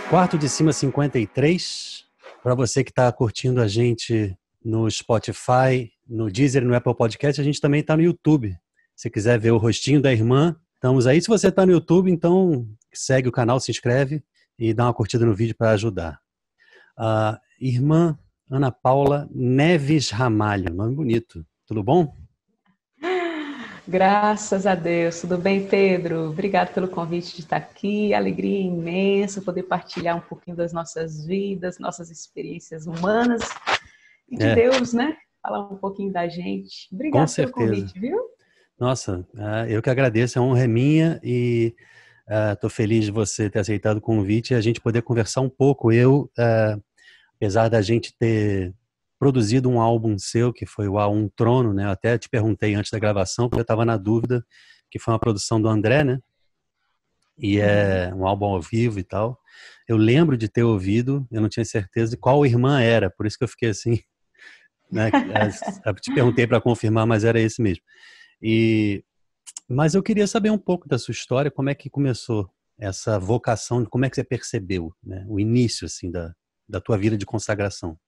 Quarto de Cima 53. Para você que está curtindo a gente no Spotify, no Deezer, no Apple Podcast, a gente também está no YouTube. Se quiser ver o rostinho da irmã, estamos aí. Se você está no YouTube, então segue o canal, se inscreve e dá uma curtida no vídeo para ajudar. A irmã Ana Paula Neves Ramalho, nome bonito. Tudo bom? Graças a Deus. Tudo bem, Pedro? Obrigado pelo convite de estar aqui. Alegria imensa poder partilhar um pouquinho das nossas vidas, nossas experiências humanas e de Deus, né? Falar um pouquinho da gente. Com Obrigado pelo certeza. convite, viu? Nossa, eu que agradeço, a honra é minha e estou feliz de você ter aceitado o convite e a gente poder conversar um pouco. Apesar da gente ter produzido um álbum seu, que foi o A1 Trono, né? Eu até te perguntei antes da gravação, porque eu estava na dúvida, que foi uma produção do André, né? E é um álbum ao vivo e tal. Eu lembro de ter ouvido, eu não tinha certeza de qual irmã era, por isso que eu fiquei assim, né? Eu te perguntei para confirmar, mas era esse mesmo. Mas eu queria saber um pouco da sua história, como é que começou essa vocação, como é que você percebeu, né? O início, assim, da tua vida de consagração.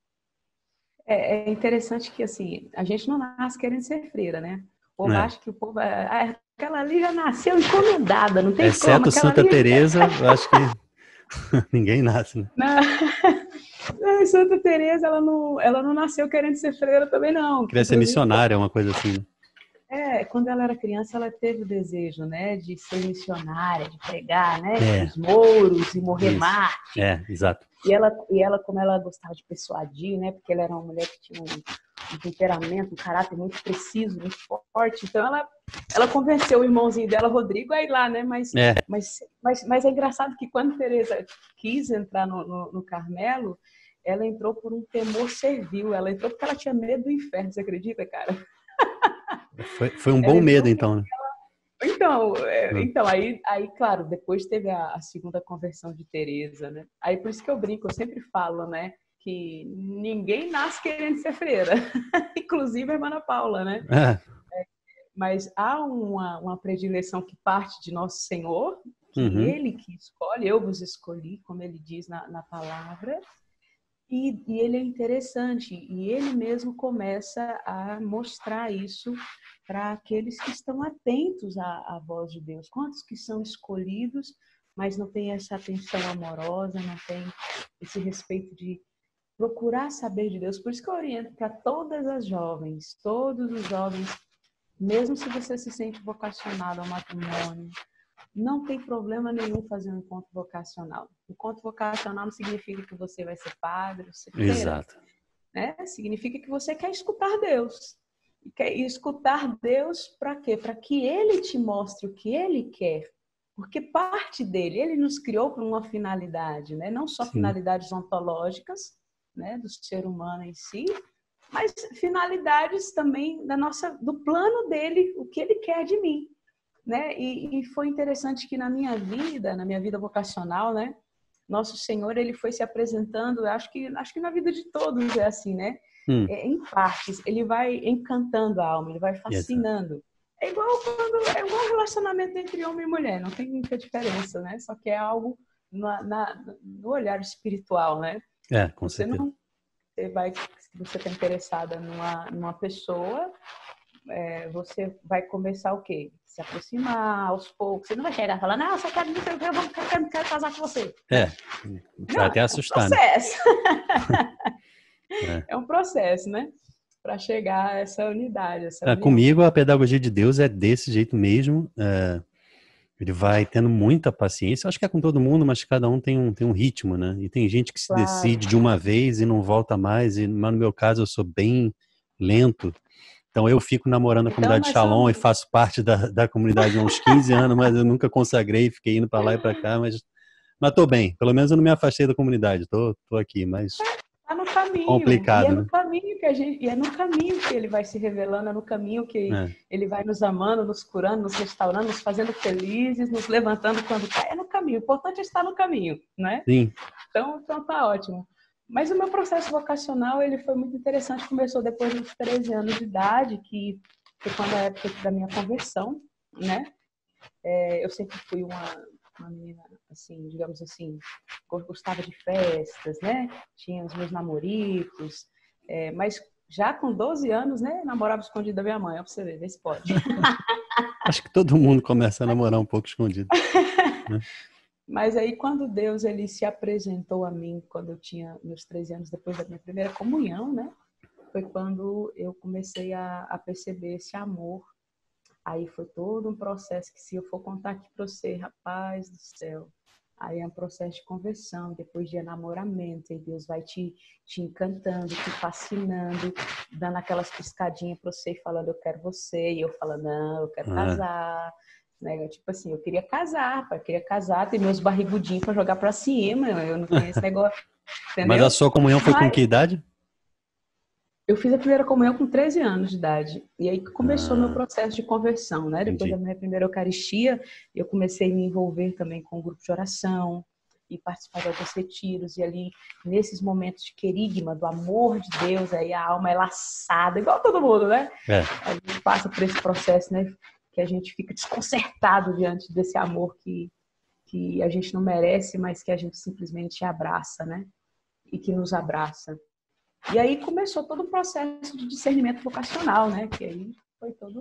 É interessante que, assim, a gente não nasce querendo ser freira, né? O povo acha que o povo... aquela ali já nasceu encomendada, não tem como. Exceto Santa Teresa, eu acho que ninguém nasce, né? Não, Santa Teresa, ela não nasceu querendo ser freira também, não. Queria ser missionária, uma coisa assim, né? Quando ela era criança, ela teve o desejo, né, de ser missionária, de pregar, né, os mouros e morrer mártir. Exato. E ela, como ela gostava de persuadir, né, porque ela era uma mulher que tinha um temperamento, um caráter muito preciso, muito forte, então ela convenceu o irmãozinho dela, Rodrigo, a ir lá, né, mas é engraçado que quando Teresa quis entrar no Carmelo, ela entrou por um temor servil, ela entrou porque ela tinha medo do inferno, você acredita, cara? Foi um bom medo, então, né? Então aí, claro, depois teve a segunda conversão de Teresa, né? Aí por isso que eu brinco, eu sempre falo, né? Que ninguém nasce querendo ser freira, inclusive a irmã Ana Paula, né? Mas há uma predileção que parte de Nosso Senhor, que Ele que escolhe, eu vos escolhi, como Ele diz na palavra, e ele é interessante, e ele mesmo começa a mostrar isso para aqueles que estão atentos à voz de Deus. Quantos que são escolhidos, mas não têm essa atenção amorosa, não têm esse respeito de procurar saber de Deus. Por isso que eu oriento para todas as jovens, todos os jovens, mesmo se você se sente vocacionado ao matrimônio, não tem problema nenhum fazer um encontro vocacional. Encontro vocacional não significa que você vai ser padre, ser freira. Exato. Né? Significa que você quer escutar Deus. E quer escutar Deus para quê? Para que Ele te mostre o que Ele quer. Porque parte dele, Ele nos criou para uma finalidade, né? Não só finalidades ontológicas, né? Do ser humano em si, mas finalidades também do plano dele, o que Ele quer de mim. Né? E foi interessante que na minha vida vocacional, né? Nosso Senhor, ele foi se apresentando, acho que na vida de todos é assim, né? Em partes, ele vai encantando a alma, ele vai fascinando. É igual um relacionamento entre homem e mulher, não tem muita diferença, né? Só que é algo no olhar espiritual, né? Com certeza. Se você está interessada numa pessoa, você vai começar o quê? Se aproximar aos poucos. Você não vai chegar falando, eu só quero quero casar com você. Vai até assustar, né? É um processo, né? Para chegar a essa unidade, essa união. Comigo, a pedagogia de Deus é desse jeito mesmo. Ele vai tendo muita paciência. Acho que é com todo mundo, mas cada um tem um ritmo, né? E tem gente que se decide de uma vez e não volta mais. Mas no meu caso, eu sou bem lento. Então eu fico namorando a comunidade Shalom e faço parte da comunidade há uns 15 anos, mas eu nunca consagrei, fiquei indo para lá e para cá, mas tô bem. Pelo menos eu não me afastei da comunidade, tô aqui, mas tá no caminho. Complicado, e é no caminho é no caminho que ele vai se revelando, é no caminho que ele vai nos amando, nos curando, nos restaurando, nos fazendo felizes, nos levantando quando cai. É no caminho. O importante é estar no caminho, né? Sim. Então tá ótimo. Mas o meu processo vocacional, ele foi muito interessante. Começou depois dos 13 anos de idade, que foi quando a época da minha conversão, né? Eu sempre fui uma menina, assim, digamos assim, gostava de festas, né? Tinha os meus namoritos, mas já com 12 anos, né? Namorava escondido da minha mãe, ó, pra você ver, vê se pode. Acho que todo mundo começa a namorar um pouco escondido, né? Mas aí, quando Deus ele se apresentou a mim, quando eu tinha meus 13 anos, depois da minha primeira comunhão, né? Foi quando eu comecei a perceber esse amor. Aí foi todo um processo que, se eu for contar aqui para você, rapaz do céu, aí é um processo de conversão, depois de enamoramento, e Deus vai te encantando, te fascinando, dando aquelas piscadinhas para você, falando, eu quero você, e eu falando, não, eu quero casar. Né? Tipo assim, eu queria casar, pai, eu queria casar, ter meus barrigudinhos para jogar para cima, eu não tenho esse negócio, Mas entendeu? a sua comunhão foi com que idade? Eu fiz a primeira comunhão com 13 anos de idade. E aí que começou meu processo de conversão, né? Depois da minha primeira Eucaristia, eu comecei a me envolver também com um grupo de oração e participar de alguns retiros. E ali, nesses momentos de querigma, do amor de Deus, aí a alma é laçada, igual todo mundo, né? A gente passa por esse processo, né? Que a gente fica desconcertado diante desse amor que a gente não merece, mas que a gente simplesmente abraça, né? E que nos abraça. E aí começou todo um processo de discernimento vocacional, né? Que aí foi toda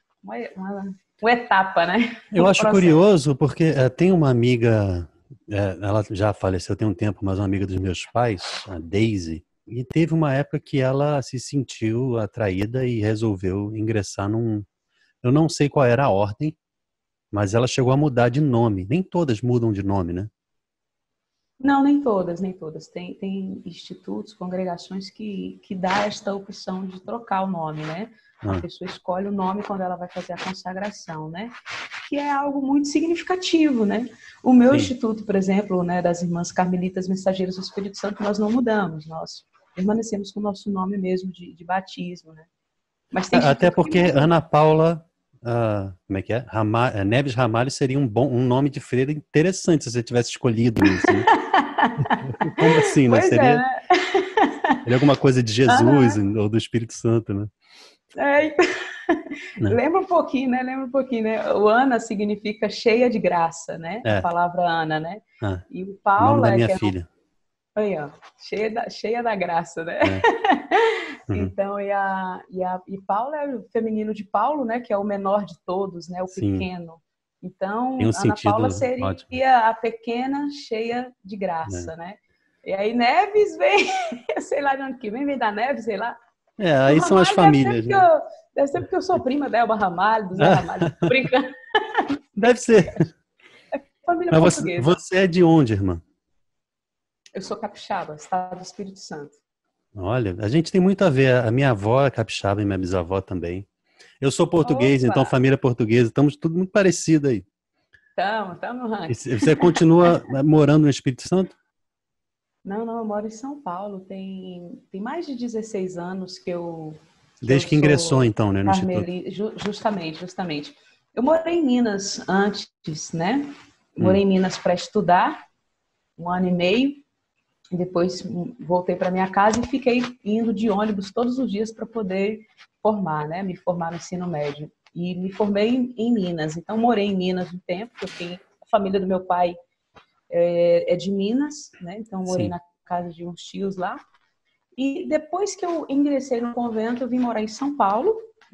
uma etapa, né? Eu acho curioso porque tem uma amiga, ela já faleceu tem um tempo, mas uma amiga dos meus pais, a Daisy, e teve uma época que ela se sentiu atraída e resolveu ingressar num... Eu não sei qual era a ordem, mas ela chegou a mudar de nome. Nem todas mudam de nome, né? Não, nem todas, nem todas. Tem institutos, congregações que dá esta opção de trocar o nome, né? A pessoa escolhe o nome quando ela vai fazer a consagração, né? Que é algo muito significativo, né? O meu instituto, por exemplo, né, das Irmãs Carmelitas Mensageiras do Espírito Santo, nós não mudamos, nós permanecemos com o nosso nome mesmo de batismo, né? Mas tem Até instituto porque Ana Paula, como é que é? Neves Ramalho seria um nome de freira interessante se você tivesse escolhido isso, né? Como assim, né? Pois é, Seria né? alguma coisa de Jesus ou do Espírito Santo, né? Lembra um pouquinho, né? Lembra um pouquinho, né? O Ana significa cheia de graça, né? A palavra Ana, né? E o nome da Paula, minha que é filha. aí, ó, cheia da graça, né? Então, e Paulo é o feminino de Paulo, né? Que é o menor de todos, né? O pequeno. Então, tem um Ana Paula sentido seria ótimo. a pequena cheia de graça, né? E aí Neves vem, sei lá de onde que vem da Neves, sei lá. Aí são as famílias, né? Deve ser porque eu sou prima da Elba Ramalho, do Zé Ramalho. Tô brincando. Deve ser. Família Mas portuguesa. você é de onde, irmã? Eu sou capixaba, estado do Espírito Santo. Olha, a gente tem muito a ver. A minha avó é capixaba e minha bisavó também. Eu sou português, então Opa! família portuguesa. Estamos tudo muito parecido aí. Tamo no ranking. E você continua morando no Espírito Santo? Não, eu moro em São Paulo. Tem mais de 16 anos que eu Desde que ingressou, sou então, né, no Instituto. Justamente. Eu morei em Minas antes, né? Morei em Minas para estudar, 1 ano e meio. Depois voltei para minha casa e fiquei indo de ônibus todos os dias para poder formar, né? Me formar no ensino médio. E me formei em Minas. Então, morei em Minas um tempo, porque a família do meu pai é de Minas, né? Então, morei na casa de uns tios lá. E depois que eu ingressei no convento, eu vim morar em São Paulo.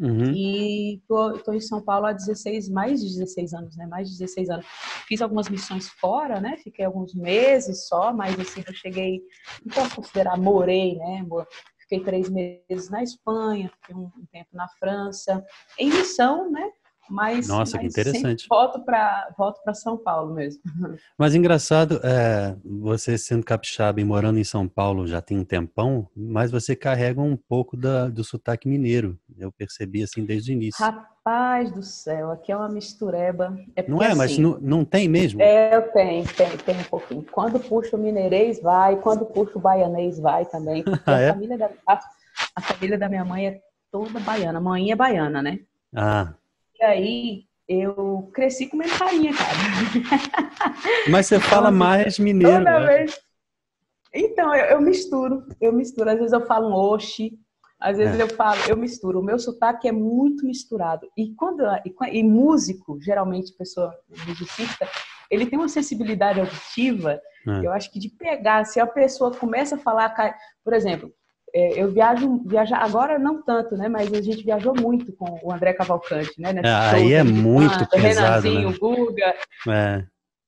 E tô em São Paulo há mais de 16 anos, né? Mais de 16 anos. Fiz algumas missões fora, né? Fiquei alguns meses só, mas assim, eu cheguei, não posso considerar, morei, né? Fiquei 3 meses na Espanha, fiquei um tempo na França, em missão, né? Mas Nossa, que sempre interessante. volto para São Paulo mesmo. Mas engraçado, você sendo capixaba e morando em São Paulo já tem um tempão, mas você carrega um pouco do sotaque mineiro. Eu percebi assim desde o início. Rapaz do céu, aqui é uma mistureba. É Não porque é? Mas assim, não tem mesmo? eu tenho um pouquinho. Quando puxo o mineirês, vai. Quando puxo o baianês, vai também. Porque Ah, é? a família da minha mãe é toda baiana. A mãe é baiana, né? Ah. E aí, eu cresci com minha farinha, cara. Mas você Então, fala assim, mais mineiro, toda eu acho. vez... Então, eu misturo. Às vezes eu falo um oxi. Às vezes eu misturo. O meu sotaque é muito misturado. E músico, geralmente, pessoa musicista, ele tem uma sensibilidade auditiva, É. eu acho que de pegar, se a pessoa começa a falar, por exemplo, eu viajar agora não tanto, né? Mas a gente viajou muito com o André Cavalcante, né? Nesses Aí shows é aí de muito banda, pesado, né? Renanzinho, Guga, É,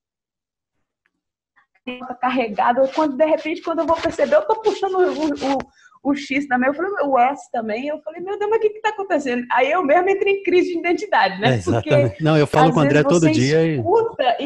carregado. Quando de repente, quando eu vou perceber, eu tô puxando o X também, eu falei, o S também, eu falei, meu Deus, mas o que que tá acontecendo? Aí eu mesmo entrei em crise de identidade, né? Porque exatamente. Não, eu falo às com o vezes André todo você dia e escuta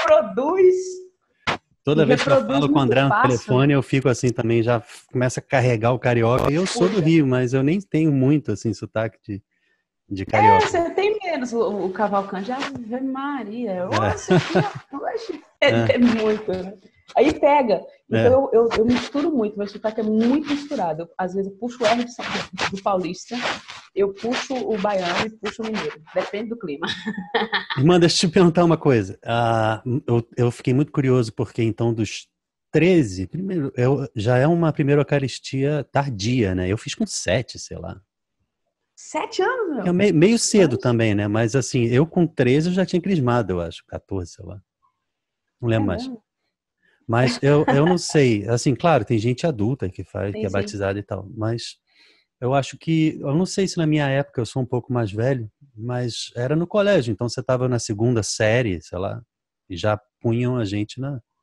e toda vez que eu reproduz falo com o muito André no fácil, né? telefone, eu fico assim também, já começa a carregar o carioca. Eu sou do Puxa. Rio, mas eu nem tenho muito assim sotaque de carioca. Você tem menos o Cavalcante, Ave Maria, É, nossa, aqui, poxa, é é, muito, né? Aí pega. Então é. eu misturo muito, meu sotaque é muito misturado. Às vezes eu puxo o R do paulista, eu puxo o baiano e puxo o mineiro. Depende do clima. Irmã, deixa eu te perguntar uma coisa. Eu fiquei muito curioso porque então dos 13, primeiro, já é uma primeira Eucaristia tardia, né? Eu fiz com 7, sei lá. 7 anos, Que é meu. meio cedo Mas também, né? Mas assim, eu com 13 eu já tinha crismado, eu acho. 14, sei lá. Não é lembro mais. mesmo. Mas eu não sei. Assim, claro, tem gente adulta que faz, que Sim, é sim. batizada e tal. Mas eu acho que, eu não sei se na minha época eu sou um pouco mais velho, mas era no colégio. Então você estava na segunda série, sei lá, e já punham a gente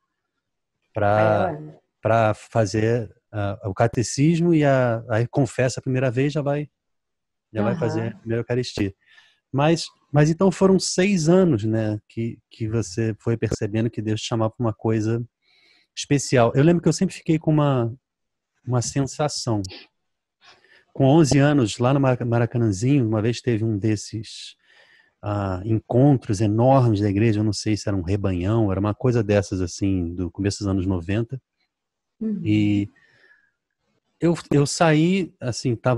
É, para ué. para fazer o catecismo e aí confessa a primeira vez, já vai fazer a Aham. primeira Eucaristia. Mas então foram 6 anos, né, que você foi percebendo que Deus te chamava para uma coisa especial. Eu lembro que eu sempre fiquei com uma sensação. Com 11 anos, lá no Maracanãzinho, uma vez teve um desses encontros enormes da igreja, eu não sei se era um rebanhão, era uma coisa dessas assim, do começo dos anos 90. Uhum. E eu saí, assim, estava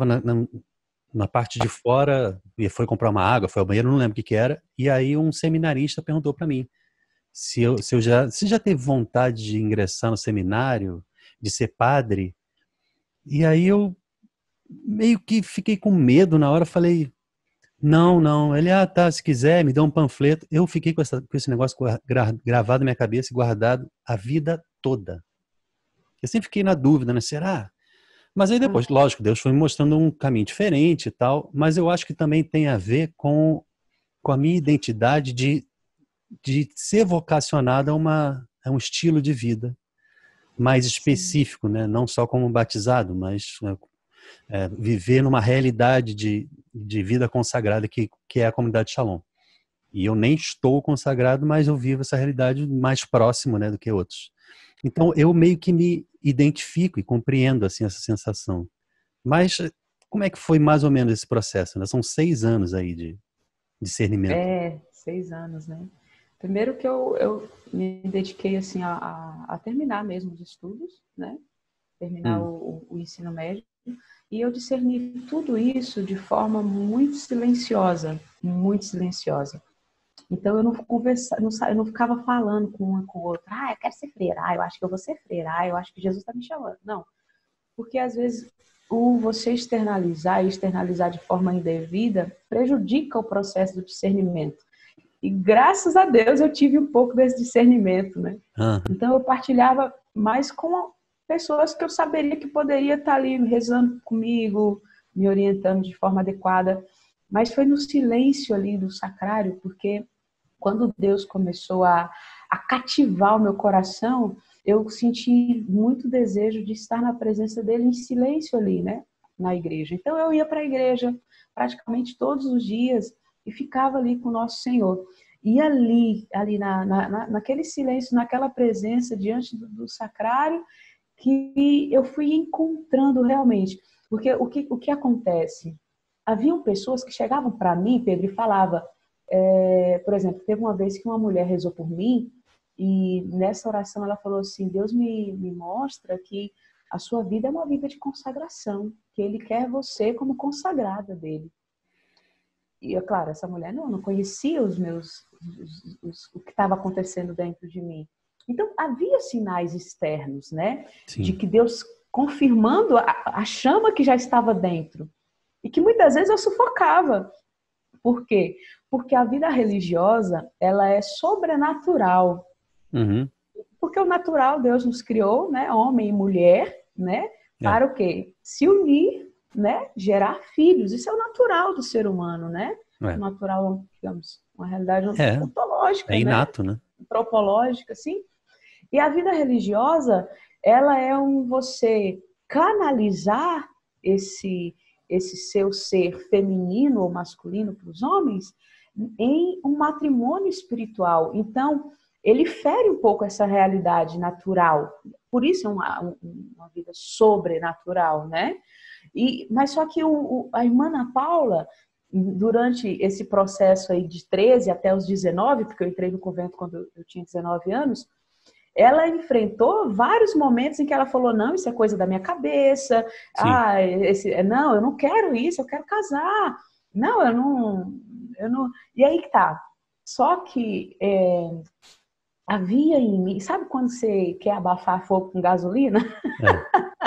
na parte de fora, e foi comprar uma água, foi ao banheiro, não lembro o que era, e aí um seminarista perguntou para mim se já teve vontade de ingressar no seminário, de ser padre. E aí eu meio que fiquei com medo na hora, falei, não, não. Ele, tá, se quiser, me dá um panfleto. Eu fiquei com esse negócio gravado na minha cabeça e guardado a vida toda. Eu sempre fiquei na dúvida, né? Será? Mas aí depois, lógico, Deus foi me mostrando um caminho diferente e tal, mas eu acho que também tem a ver com a minha identidade de ser vocacionado a um estilo de vida mais Sim. específico, né? Não só como batizado, mas viver numa realidade de vida consagrada que é a comunidade Shalom. E eu nem estou consagrado, mas eu vivo essa realidade mais próximo, né, do que outros. Então eu meio que me identifico e compreendo assim essa sensação. Mas como é que foi mais ou menos esse processo, né? São 6 anos aí de discernimento. 6 anos, né? Primeiro que eu me dediquei assim a terminar mesmo os estudos, né? Terminar Hum, o ensino médio. E eu discerni tudo isso de forma muito silenciosa, muito silenciosa. Então eu não conversa, eu não ficava falando com uma com outra, eu quero ser freira, eu acho que eu vou ser freira, eu acho que Jesus está me chamando. Não, porque às vezes o você externalizar e externalizar de forma indevida prejudica o processo do discernimento. E graças a Deus eu tive um pouco desse discernimento, né? ah, Então eu partilhava mais com pessoas que eu saberia que poderia estar ali rezando comigo, me orientando de forma adequada. Mas foi no silêncio ali do sacrário, porque quando Deus começou a cativar o meu coração, eu senti muito desejo de estar na presença dele em silêncio ali, né? Na igreja. Então eu ia para a igreja praticamente todos os dias e ficava ali com o nosso Senhor. E ali naquele silêncio, naquela presença diante do sacrário, que eu fui encontrando realmente. Porque o que acontece? Haviam pessoas que chegavam para mim, Pedro, e falavam, por exemplo, teve uma vez que uma mulher rezou por mim e nessa oração ela falou assim, Deus me mostra que a sua vida é uma vida de consagração, que Ele quer você como consagrada dele. E, é claro, essa mulher não conhecia o que estava acontecendo dentro de mim. Então, havia sinais externos, né? De sim. que Deus confirmando a chama que já estava dentro. E que muitas vezes eu sufocava. Por quê? Porque a vida religiosa, ela é sobrenatural. Uhum. Porque o natural, Deus nos criou, né? Homem e mulher, né? É. Para o quê? Se unir, né? Gerar filhos. Isso é o natural do ser humano, né? O É. natural, digamos, uma realidade É. É ontológica, né? inato, né? Antropológica, assim. E a vida religiosa, ela é você canalizar esse seu ser feminino ou masculino para os homens em um matrimônio espiritual. Então, ele fere um pouco essa realidade natural. Por isso é uma vida sobrenatural, né? Mas só que a irmã Ana Paula, durante esse processo aí de 13 até os 19, porque eu entrei no convento quando eu tinha 19 anos, ela enfrentou vários momentos em que ela falou, não, isso é coisa da minha cabeça, Sim. não, eu não quero isso, eu quero casar. Não, eu não. E aí que tá. Só que havia em mim, sabe quando você quer abafar fogo com gasolina? É.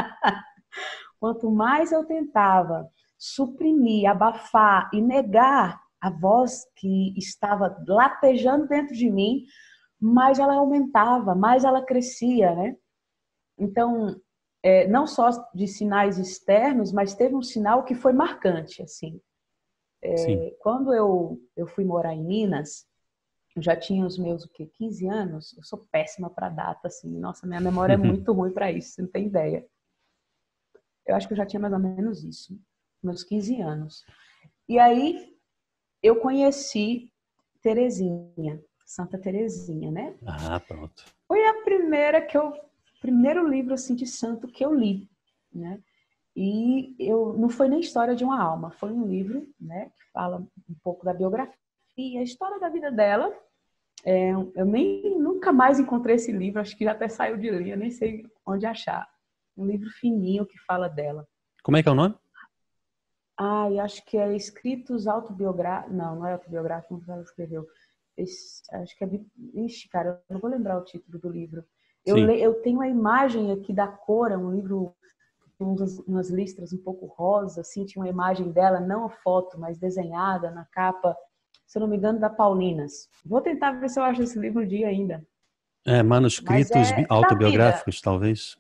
Quanto mais eu tentava suprimir, abafar e negar a voz que estava latejando dentro de mim, mais ela aumentava, mais ela crescia, né? Então, não só de sinais externos, mas teve um sinal que foi marcante, assim. Sim. Quando eu fui morar em Minas, eu já tinha os meus, 15 anos, eu sou péssima para data, assim, nossa, minha memória é muito ruim para isso, você não tem ideia. Eu acho que eu já tinha mais ou menos isso, meus 15 anos. E aí, eu conheci Terezinha, Santa Terezinha, né? Ah, pronto. Foi a primeiro livro assim de santo que eu li, né? E não foi nem história de uma alma, foi um livro, né, que fala um pouco da biografia, a história da vida dela. Eu nunca mais encontrei esse livro, acho que já até saiu de linha, nem sei onde achar. Um livro fininho que fala dela. Como é que é o nome? E acho que é Escritos Autobiográficos. Não, não é autobiográfico, não ela escreveu. Acho que é. Ixi, cara, eu não vou lembrar o título do livro. Sim. Eu tenho a imagem aqui da cor, é um livro com umas listras um pouco rosa, assim, tinha uma imagem dela, não a foto, mas desenhada na capa, se eu não me engano, da Paulinas. Vou tentar ver se eu acho esse livro um dia ainda. Mas Manuscritos é da vida. autobiográficos, talvez.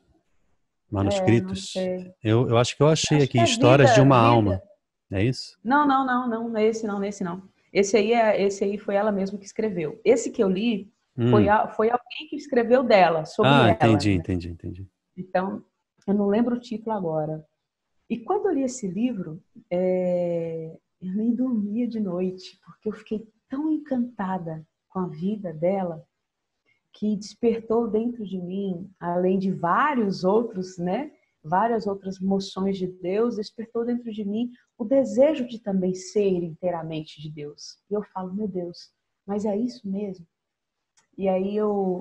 Não Manuscritos. sei. Eu acho que eu achei Acho aqui que é Histórias de uma vida. Alma. É isso? Não, não, nesse não. Esse aí foi ela mesma que escreveu. Esse que eu li Hum. foi alguém que escreveu dela, sobre ela, Entendi, né? entendi, entendi. Então, eu não lembro o título agora. E quando eu li esse livro, eu nem dormia de noite, porque eu fiquei tão encantada com a vida dela, que despertou dentro de mim, além de vários outros, né? Várias outras moções de Deus, despertou dentro de mim o desejo de também ser inteiramente de Deus. E eu falo, meu Deus, mas é isso mesmo? E aí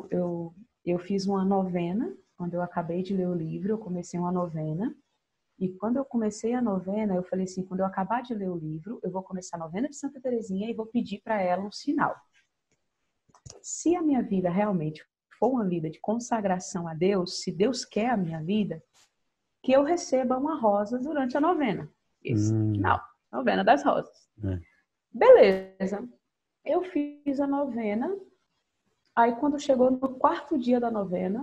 eu fiz uma novena, quando eu acabei de ler o livro, eu comecei uma novena. E quando eu comecei a novena, eu falei assim, quando eu acabar de ler o livro, eu vou começar a novena de Santa Teresinha e vou pedir para ela um sinal. Se a minha vida realmente for uma vida de consagração a Deus, se Deus quer a minha vida, que eu receba uma rosa durante a novena. Esse Hum. final, novena das rosas. É. Beleza. Eu fiz a novena. Aí quando chegou no quarto dia da novena,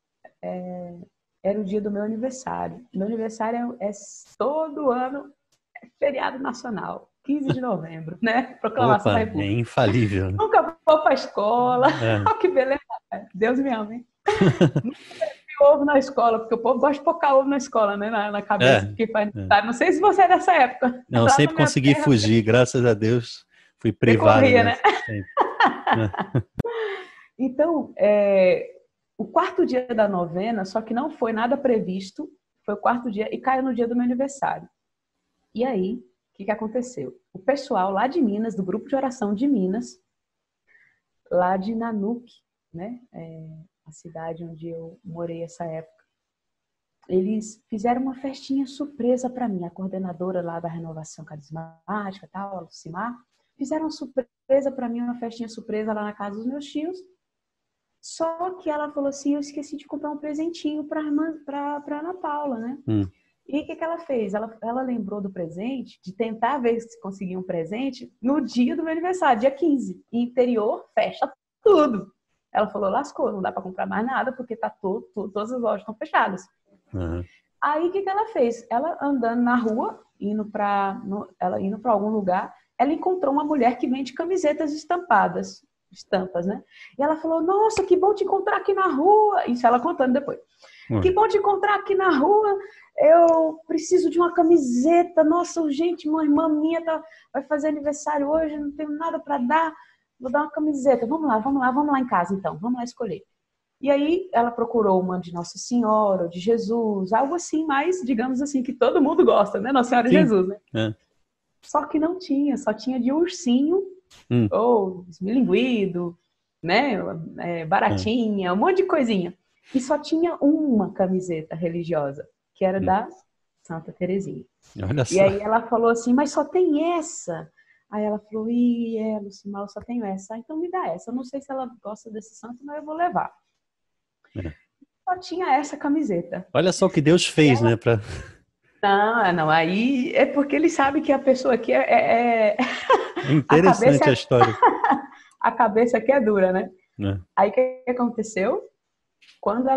era o dia do meu aniversário. Meu aniversário é todo ano, feriado nacional, 15 de novembro, né? Proclamação da Opa, é República. infalível, né? Nunca vou para a escola. É. Que beleza. Deus me ama, hein? Nunca vi ovo na escola, porque o povo gosta de pôr ovo na escola, né? Na cabeça, É. porque faz É. aniversário. Não sei se você é dessa época. Não, eu Lá na sempre minha consegui terra, fugir, graças a Deus. Fui você privado corria, né? dessa. Sempre. É. Então, o quarto dia da novena, só que não foi nada previsto, foi o quarto dia e caiu no dia do meu aniversário. E aí, o que aconteceu? O pessoal lá de Minas, do grupo de oração de Minas, lá de Nanuque, né? A cidade onde eu morei essa época, eles fizeram uma festinha surpresa para mim, a coordenadora lá da Renovação Carismática, tal, a Lucimar, fizeram uma surpresa para mim, uma festinha surpresa lá na casa dos meus tios. Só que ela falou assim, eu esqueci de comprar um presentinho para Ana Paula, né? Hum. E o que ela fez? Ela lembrou do presente, de tentar ver se conseguia um presente no dia do meu aniversário, dia 15. E interior, fecha tudo. Ela falou, lascou, não dá para comprar mais nada, porque tá todas as lojas estão fechadas. Uhum. Aí, o que ela fez? Ela andando na rua, indo para algum lugar, ela encontrou uma mulher que vende camisetas estampadas, estampas, né? E ela falou, nossa, que bom te encontrar aqui na rua. Isso ela contando depois. Que bom te encontrar aqui na rua. Eu preciso de uma camiseta. Nossa, urgente, uma irmã minha vai fazer aniversário hoje, não tenho nada para dar. Vou dar uma camiseta. Vamos lá em casa então. Vamos lá escolher. E aí ela procurou uma de Nossa Senhora, ou de Jesus, algo assim mais, digamos assim, que todo mundo gosta, né? Nossa Senhora e Jesus, né? É. Só que não tinha, só tinha de ursinho, ou esmilinguido, né? Baratinha, um monte de coisinha. E só tinha uma camiseta religiosa, que era da Santa Teresinha. Olha só. E aí ela falou assim, mas só tem essa. Aí ela falou, Lucimar, eu só tenho essa. Ah, então me dá essa. Eu não sei se ela gosta desse santo, mas eu vou levar. Só tinha essa camiseta. Olha só o que Deus fez, né? Não, aí é porque ele sabe que a pessoa aqui é interessante a história. A cabeça aqui é dura, né? Aí o que aconteceu? Quando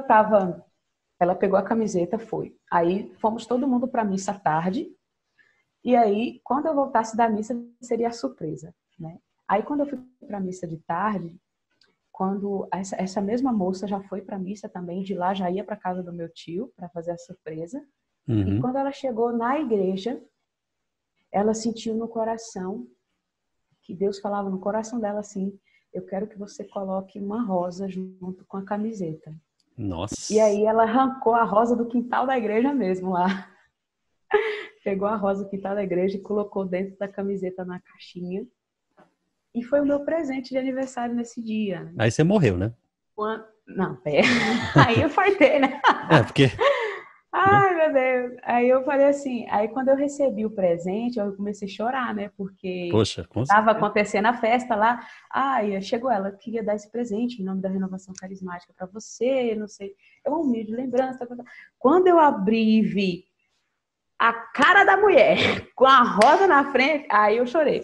ela pegou a camiseta, foi. Aí fomos todo mundo para a missa à tarde. E aí, quando eu voltasse da missa, seria a surpresa, né? Aí quando eu fui para a missa de tarde, quando essa mesma moça já foi para a missa também, de lá já ia para casa do meu tio para fazer a surpresa. E quando ela chegou na igreja, ela sentiu no coração, que Deus falava no coração dela assim, eu quero que você coloque uma rosa junto com a camiseta. Nossa. E aí ela arrancou a rosa do quintal da igreja mesmo lá. Pegou a rosa do quintal da igreja e colocou dentro da camiseta na caixinha. E foi o meu presente de aniversário nesse dia. Né? Aí você morreu, né? Não, pera. Aí eu fartei, né? Porque... Ai, meu Deus. Aí eu falei assim, aí quando eu recebi o presente, eu comecei a chorar, né? Porque estava acontecendo a festa lá. Aí chegou ela, queria dar esse presente em nome da Renovação Carismática para você, não sei. É uma humilde lembrança. Quando eu abri e vi a cara da mulher com a rosa na frente, aí eu chorei.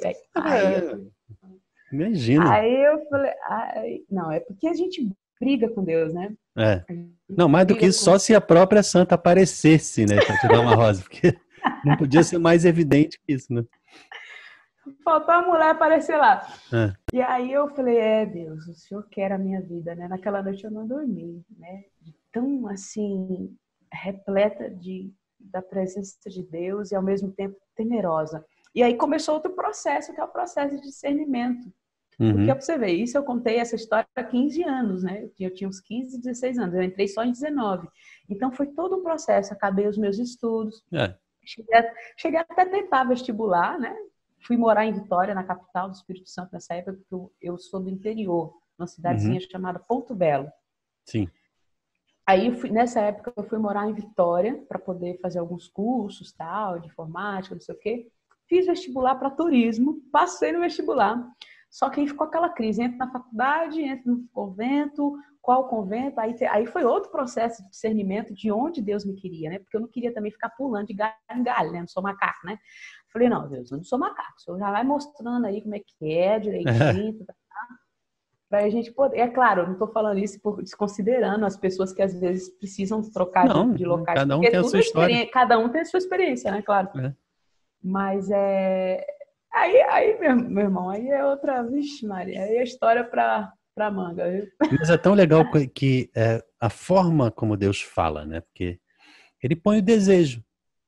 Imagina. Aí eu falei, não, é porque a gente briga com Deus, né? Não, mais do que isso, só se a própria santa aparecesse, né, para te dar uma rosa, porque não podia ser mais evidente que isso, né? Faltou a mulher aparecer lá. E aí eu falei, Deus, o Senhor quer a minha vida, né? Naquela noite eu não dormi, né? Tão, assim, repleta da presença de Deus e ao mesmo tempo temerosa. E aí começou outro processo, que é o processo de discernimento. Porque pra você ver, isso eu contei essa história há 15 anos, né? Eu tinha uns 15, 16 anos, eu entrei só em 19. Então foi todo um processo, acabei os meus estudos. Cheguei até a tentar vestibular, né? Fui morar em Vitória, na capital do Espírito Santo nessa época, porque eu sou do interior, numa cidadezinha chamada Porto Belo. Sim. Aí, nessa época, eu fui morar em Vitória para poder fazer alguns cursos, tal, de informática, não sei o quê. Fiz vestibular para turismo, passei no vestibular. Só que aí ficou aquela crise, entra na faculdade, entra no convento, qual convento? Aí foi outro processo de discernimento de onde Deus me queria, né? Porque eu não queria também ficar pulando de galho em galho, né? Não sou macaco, né? Falei, não, Deus, eu não sou macaco. O Senhor já vai mostrando aí como é que é, direitinho, para a gente poder... É claro, eu não estou falando isso desconsiderando as pessoas que às vezes precisam trocar de locais. Cada um tem a sua história. Cada um tem a sua experiência, né? Claro. Mas Aí, meu irmão, aí é outra... Vixe, Maria, aí é história para manga. Viu? Mas é tão legal que a forma como Deus fala, né? Porque ele põe o desejo.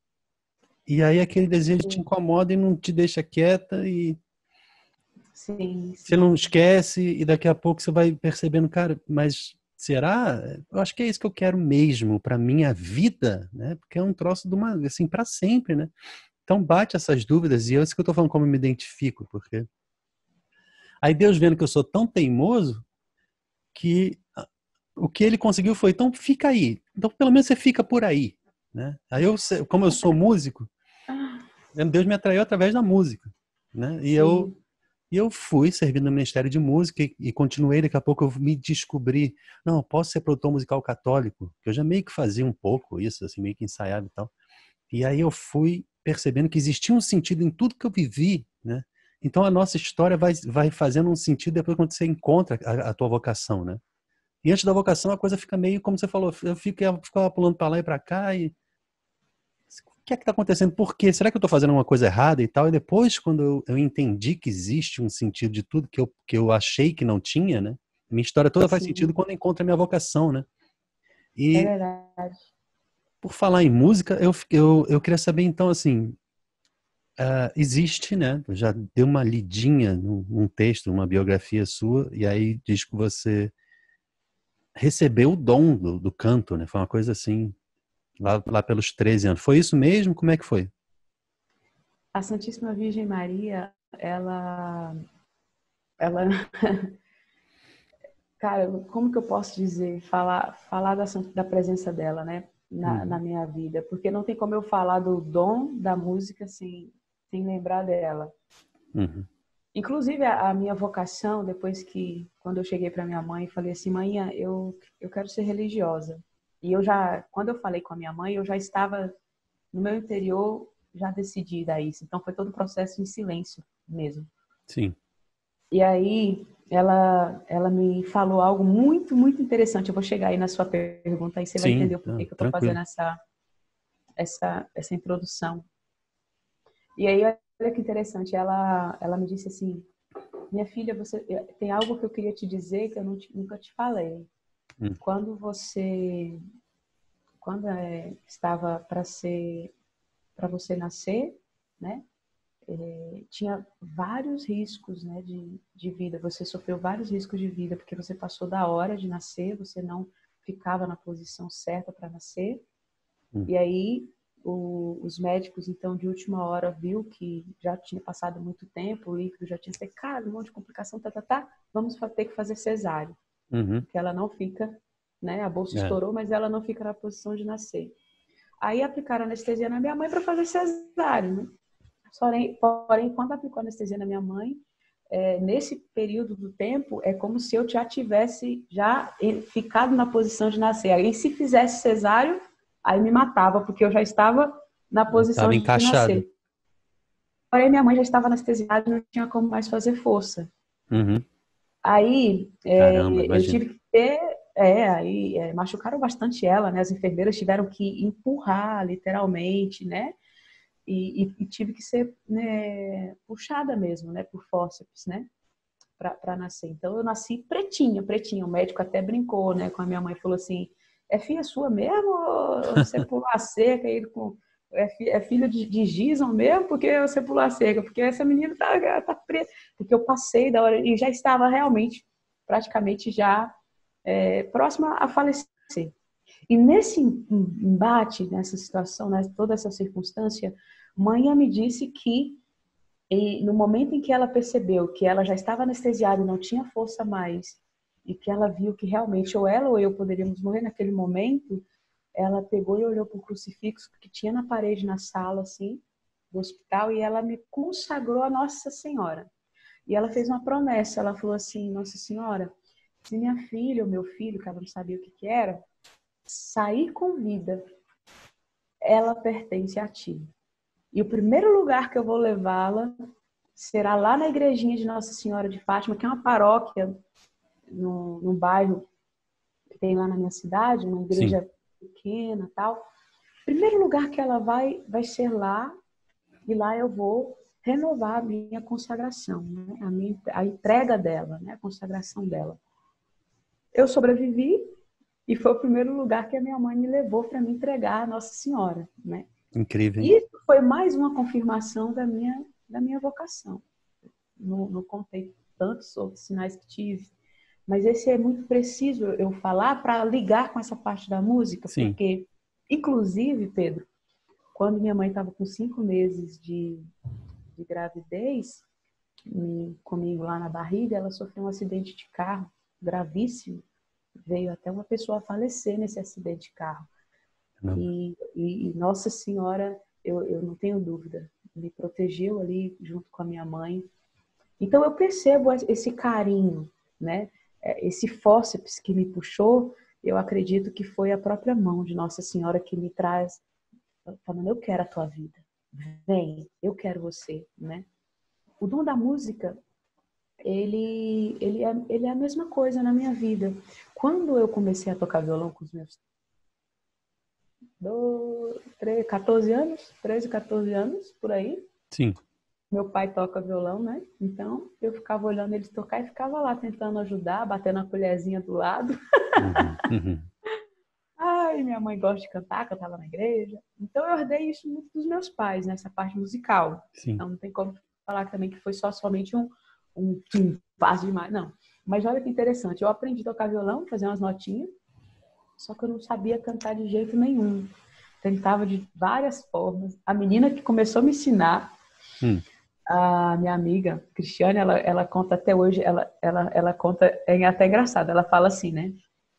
E aí aquele desejo te incomoda e não te deixa quieta e você não esquece e daqui a pouco você vai percebendo, cara, mas será? Eu acho que é isso que eu quero mesmo para minha vida, né? Porque é um troço de uma, assim, para sempre, né? Então bate essas dúvidas e é isso que eu tô falando, como eu me identifico, porque aí Deus vendo que eu sou tão teimoso que o que ele conseguiu foi, então fica aí. Então pelo menos você fica por aí, né? Aí como eu sou músico, Deus me atraiu através da música, né? E eu fui servindo no Ministério de Música e continuei, daqui a pouco eu me descobri, não, eu posso ser produtor musical católico, que eu já meio que fazia um pouco isso, assim, meio que ensaiava e tal. E aí eu fui percebendo que existia um sentido em tudo que eu vivi, né? Então a nossa história vai fazendo um sentido depois quando você encontra a tua vocação, né? E antes da vocação a coisa fica meio, como você falou, eu ficava pulando para lá e para cá e o que é que está acontecendo? Por quê? Será que eu estou fazendo uma coisa errada e tal? E depois, quando eu entendi que existe um sentido de tudo que eu achei que não tinha, né? Minha história toda faz sentido Sim, quando eu encontro a minha vocação, né? é E verdade. por falar em música, eu queria saber então, assim, existe, né? Eu já dei uma lidinha num texto, numa biografia sua, e aí diz que você recebeu o dom do canto, né? Foi uma coisa assim, lá pelos 13 anos. Foi isso mesmo? Como é que foi? A Santíssima Virgem Maria, ela, cara, como que eu posso dizer, falar da presença dela, né, na Uhum, minha vida? Porque não tem como eu falar do dom da música sem lembrar dela. uhum, Inclusive, a minha vocação, quando eu cheguei para minha mãe, falei assim, mãe, eu quero ser religiosa. E quando eu falei com a minha mãe, eu já estava no meu interior, já decidida a isso. Então, foi todo o processo em silêncio mesmo. sim. E aí, ela me falou algo muito, muito interessante. Eu vou chegar aí na sua pergunta, aí você vai Sim, entender o porquê não, que eu estou fazendo tranquilo. essa introdução. E aí, olha que interessante, ela me disse assim, minha filha, você tem algo que eu queria te dizer que eu nunca te falei. Hum, Quando estava para você nascer, né? Tinha vários riscos, né, de vida. Você sofreu vários riscos de vida porque você passou da hora de nascer, você não ficava na posição certa para nascer. hum, E aí os médicos, então, de última hora, viu que já tinha passado muito tempo, o líquido já tinha secado, um monte de complicação, vamos ter que fazer cesárea, uhum, porque ela não fica, né, a bolsa é, estourou, mas ela não fica na posição de nascer. Aí aplicaram anestesia na minha mãe para fazer cesárea, né? Porém, quando aplicou anestesia na minha mãe, nesse período do tempo, é como se eu já tivesse ficado na posição de nascer. Aí, se fizesse cesáreo, aí me matava, porque eu já estava na posição estava de encaixado. nascer. Porém, minha mãe já estava anestesiada, não tinha como mais fazer força. Uhum, Aí, caramba, eu imagina. tive que machucaram bastante ela, né? As enfermeiras tiveram que empurrar, literalmente, né? E tive que ser, né, puxada mesmo, né, por fórceps, né, para nascer. Então eu nasci pretinha, pretinha. O médico até brincou, né, com a minha mãe, falou assim: é filha sua mesmo ou você pulou a cerca? É filho de Gison mesmo? Porque você pulou a cerca? Porque essa menina tá preta. Porque eu passei da hora e já estava realmente, praticamente já próxima a falecer. E nesse embate, nessa situação, né, toda essa circunstância, mãe me disse que no momento em que ela percebeu que ela já estava anestesiada e não tinha força mais, e que ela viu que realmente ou ela ou eu poderíamos morrer naquele momento, ela pegou e olhou para o crucifixo que tinha na parede na sala, assim, do hospital, e ela me consagrou a Nossa Senhora. E ela fez uma promessa, ela falou assim, Nossa Senhora, se minha filha ou meu filho, que ela não sabia o que era, sair com vida, ela pertence a ti. E o primeiro lugar que eu vou levá-la será lá na igrejinha de Nossa Senhora de Fátima, que é uma paróquia no bairro que tem lá na minha cidade, uma Sim. igreja pequena, tal. O primeiro lugar que ela vai ser lá, e lá eu vou renovar a minha consagração, né? A entrega dela, né? A consagração dela. Eu sobrevivi e foi o primeiro lugar que a minha mãe me levou para me entregar a Nossa Senhora, né? Incrível, hein? Isso foi mais uma confirmação da minha vocação. Não contei tantos outros sinais que tive, mas esse é muito preciso eu falar para ligar com essa parte da música, Sim. porque, inclusive, Pedro, quando minha mãe estava com 5 meses de gravidez, comigo lá na barriga, ela sofreu um acidente de carro gravíssimo. Veio até uma pessoa a falecer nesse acidente de carro. Caramba. E Nossa Senhora, eu não tenho dúvida, me protegeu ali junto com a minha mãe. Então eu percebo esse carinho, né? Esse fórceps que me puxou, eu acredito que foi a própria mão de Nossa Senhora que me traz, falando, eu quero a tua vida, vem, eu quero você, né? o dom da música, ele é a mesma coisa na minha vida. Quando eu comecei a tocar violão com os meus 14 anos, 13, 14 anos, por aí. Sim. Meu pai toca violão, né? Então, eu ficava olhando eles tocar e ficava lá tentando ajudar, batendo a colherzinha do lado. Uhum. Ai, minha mãe gosta de cantar, cantava na igreja. Então, eu herdei isso muito dos meus pais, nessa parte musical. Sim. Então, não tem como falar também que foi somente um fácil demais, não. Mas olha que interessante, eu aprendi a tocar violão, fazer umas notinhas, só que eu não sabia cantar de jeito nenhum. Tentava de várias formas. A menina que começou a me ensinar, a minha amiga, Cristiane, ela conta até hoje, ela conta, é até engraçado, ela fala assim, né?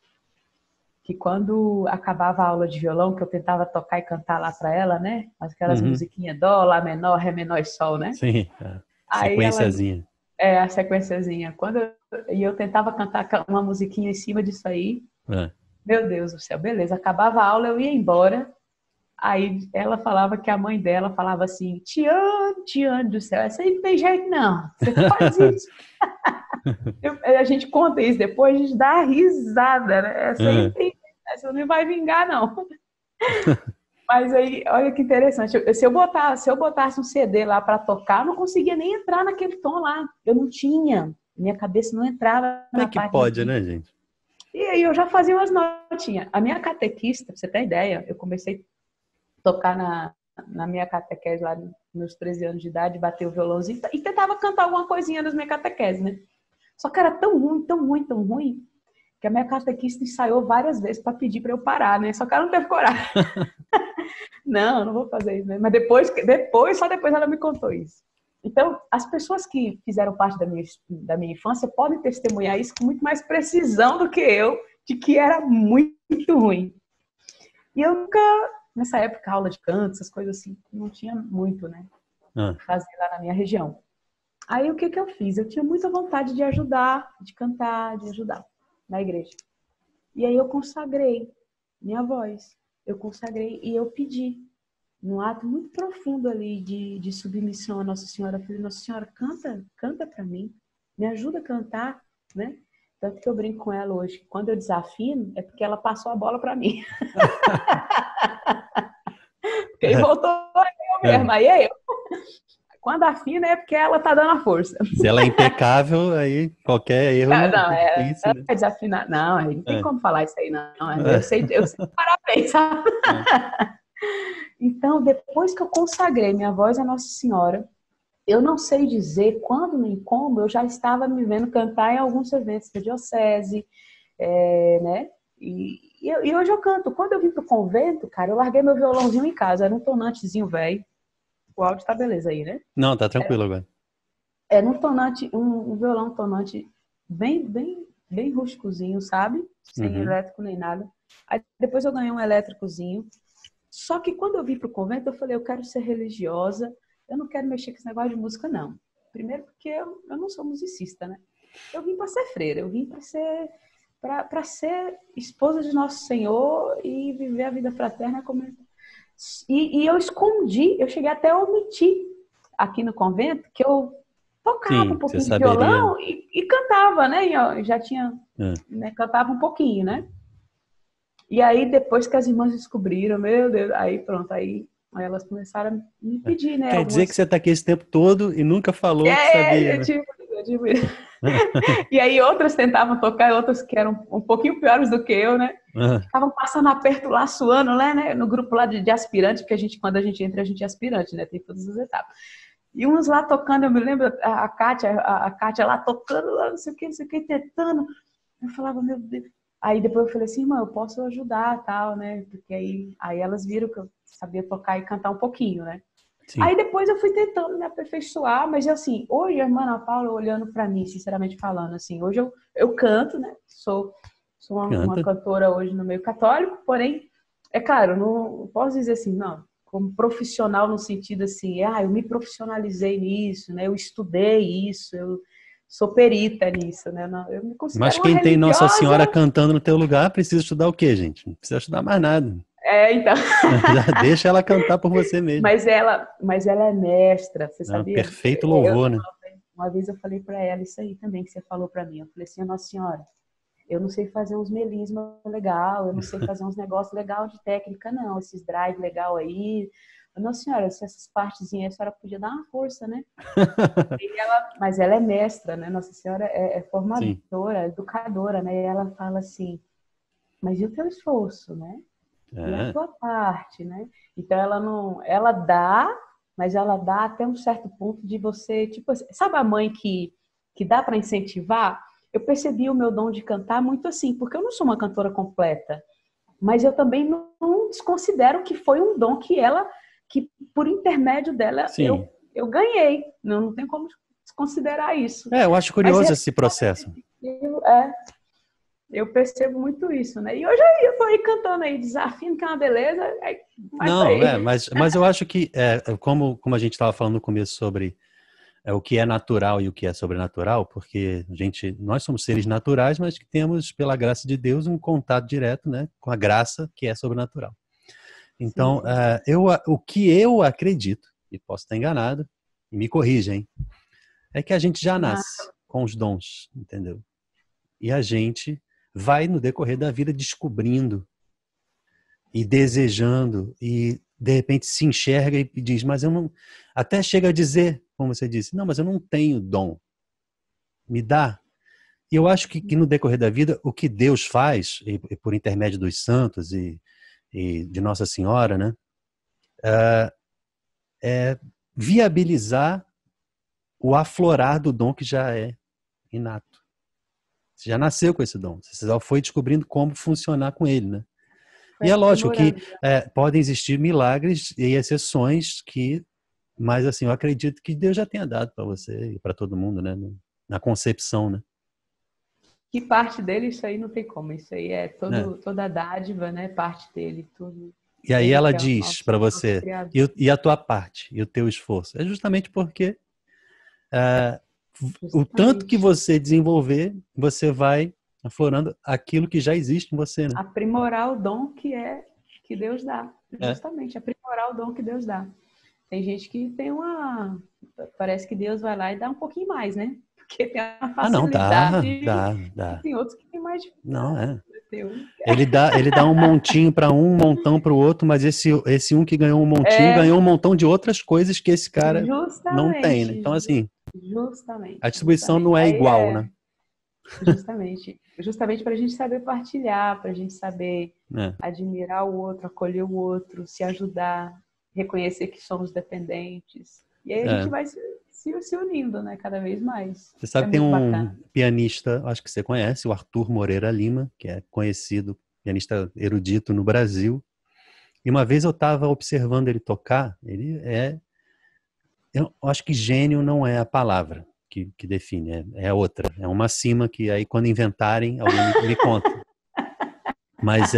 Que quando acabava a aula de violão, que eu tentava tocar e cantar lá pra ela, né? Aquelas musiquinhas dó, lá menor, ré menor e sol, né? Sim, Aí ela, sequenciazinha. a sequenciazinha. E eu tentava cantar uma musiquinha em cima disso aí. Meu Deus do céu, beleza. Acabava a aula, eu ia embora. Aí ela falava que a mãe dela falava assim, Tiane do céu, essa aí não tem jeito não, você faz isso. A gente conta isso depois, a gente dá risada, né? Essa aí não tem jeito, essa não vai vingar não. Mas aí, olha que interessante, se eu botasse um CD lá para tocar, eu não conseguia nem entrar naquele tom lá, eu não tinha, minha cabeça não entrava Como na é que parte pode, né, gente? E aí eu já fazia umas notinhas. A minha catequista, pra você ter ideia, eu comecei tocar na minha catequese lá nos meus 13 anos de idade, bater o violãozinho e tentava cantar alguma coisinha nas minhas catequeses, né? Só que era tão ruim, tão ruim, tão ruim, que a minha catequista ensaiou várias vezes para pedir para eu parar, né? Só que ela não teve coragem. Não vou fazer isso, né? Mas só depois ela me contou isso. Então, as pessoas que fizeram parte da minha infância podem testemunhar isso com muito mais precisão do que eu, de que era muito ruim. E eu nunca, nessa época, aula de canto, essas coisas assim, não tinha muito, né? Fazer lá na minha região. Aí, o que eu fiz? Eu tinha muita vontade de ajudar, de cantar, de ajudar na igreja. E aí eu consagrei minha voz. Eu consagrei e eu pedi, num ato muito profundo ali de submissão à Nossa Senhora. Eu falei, Nossa Senhora, canta para mim, me ajuda a cantar, né? Tanto que eu brinco com ela hoje, quando eu desafino, é porque ela passou a bola para mim. Quem voltou é eu mesma, aí é eu. Quando afina é porque ela tá dando a força. Se ela é impecável, aí qualquer erro não é isso, né? vai desafinar. Não, aí não tem como falar isso aí, não. Eu sei parabéns, sabe? Então, depois que eu consagrei minha voz à Nossa Senhora, eu não sei dizer quando nem como, eu já estava me vendo cantar em alguns eventos da diocese, né? E hoje eu canto. Quando eu vim pro convento, cara, eu larguei meu violãozinho em casa, era um tonantezinho velho. O áudio tá beleza aí, né? Não, tá tranquilo agora. Era um tonante, um violão tonante bem rústicozinho, sabe? Sem elétrico nem nada. Aí depois eu ganhei um elétricozinho. Só que quando eu vim pro convento, eu falei, eu quero ser religiosa, eu não quero mexer com esse negócio de música, não. Primeiro porque eu não sou musicista, né? Eu vim para ser freira, eu vim para ser esposa de Nosso Senhor e viver a vida fraterna como... E eu escondi, eu cheguei até a omitir aqui no convento que eu tocava um pouquinho de violão e cantava, né? E eu já tinha, né, cantava um pouquinho, né? E aí, depois que as irmãs descobriram, meu Deus, aí pronto, aí elas começaram a me pedir, né? Quer dizer que você tá aqui esse tempo todo e nunca falou que sabia, né? Eu tive... E aí outras tentavam tocar, outras que eram um pouquinho piores do que eu, né? Ficavam passando aperto lá, suando, né? No grupo lá de aspirante, porque quando a gente entra, a gente é aspirante, né? Tem todas as etapas. E uns lá tocando, eu me lembro, a Kátia lá tocando, lá, não sei o que, tentando. Eu falava, meu Deus. Aí depois eu falei assim, irmã, eu posso ajudar, tal, né? Porque aí elas viram que eu sabia tocar e cantar um pouquinho, né? Sim. Aí depois eu fui tentando me aperfeiçoar, mas assim, hoje a irmã Ana Paula, olhando pra mim, sinceramente falando, assim, hoje eu canto, né? Sou uma cantora hoje no meio católico, porém, é claro, não posso dizer assim, não, como profissional no sentido assim, eu me profissionalizei nisso, né? Eu estudei isso, eu sou perita nisso, né? Eu me considero Mas quem tem Nossa Senhora cantando no teu lugar precisa estudar o quê, gente? Não precisa estudar mais nada. Então. Já deixa ela cantar por você mesmo. Mas ela é mestra, você É um sabia? perfeito louvor, né? Uma vez eu falei para ela isso aí também que você falou para mim. Eu falei assim, Nossa Senhora, eu não sei fazer uns melismas legal, eu não sei fazer uns negócios legal de técnica, não. Esses drive legal aí. Nossa Senhora, se essas partezinhas a senhora podia dar uma força, né? Mas ela é mestra, né? Nossa Senhora é Sim. formadora, educadora, né? E ela fala assim, mas e o teu esforço, né? E a É. tua parte, né? Então ela não, ela dá, mas ela dá até um certo ponto de você, tipo, sabe a mãe que dá para incentivar? Eu percebi o meu dom de cantar muito assim, porque eu não sou uma cantora completa, mas eu também não desconsidero que foi um dom que por intermédio dela Sim. eu ganhei. Não tem como desconsiderar isso. Eu acho Mas curioso esse processo. é, eu percebo muito isso, né? E hoje aí eu tô aí cantando aí, desafio que é uma beleza, mas tô Não, aí. mas eu acho que, como a gente estava falando no começo sobre o que é natural e o que é sobrenatural, porque nós somos seres naturais, mas que temos, pela graça de Deus, um contato direto, né, com a graça que é sobrenatural. Sim, Então, sim. o que eu acredito, e posso estar enganado, e me corrija, hein, é que a gente já Ah, nasce com os dons, entendeu? E a gente vai, no decorrer da vida, descobrindo e desejando, e de repente se enxerga e diz, mas eu não. Até chega a dizer, como você disse, não, mas eu não tenho dom. Me dá. E eu acho que no decorrer da vida, o que Deus faz, e por intermédio dos santos e de Nossa Senhora, né, é viabilizar o aflorar do dom que já é inato. Você já nasceu com esse dom. Você só foi descobrindo como funcionar com ele, né? foi E é lógico que aprimorando. podem existir milagres e exceções mas assim, eu acredito que Deus já tenha dado para você e para todo mundo, né? Na concepção, né? Que parte dele, isso aí não tem como. Isso aí é Né? toda a dádiva, né? Parte dele, tudo. E aí Ele ela que é o diz para nosso você, criador. e a tua parte, e o teu esforço? É justamente porque é, o tanto que Justamente. você desenvolver, você vai aflorando aquilo que já existe em você, né? Aprimorar o dom que Deus dá. É. Justamente, aprimorar o dom que Deus dá. Tem gente que tem uma. Parece que Deus vai lá e dá um pouquinho mais, né? Porque tem uma Ah, não, dá, facilidade dá, e dá. tem outros que tem mais Não, dificuldade. é. Tem um... Ele dá um montinho para um montão para o outro, mas esse um que ganhou um montinho É, ganhou um montão de outras coisas que esse cara não tem, né? justamente, Então, assim, a justamente, distribuição não justamente. é Aí igual, né? justamente para a gente saber partilhar, para a gente saber É, admirar o outro, acolher o outro, se ajudar, reconhecer que somos dependentes. E aí a gente é. vai se unindo, né, cada vez mais. Você É sabe que tem muito um bacana. pianista, acho que você conhece, o Arthur Moreira Lima, que é conhecido, pianista erudito no Brasil. E uma vez eu estava observando ele tocar, eu acho que gênio não é a palavra que define, é outra, é uma cima que aí quando inventarem, alguém me conta. Mas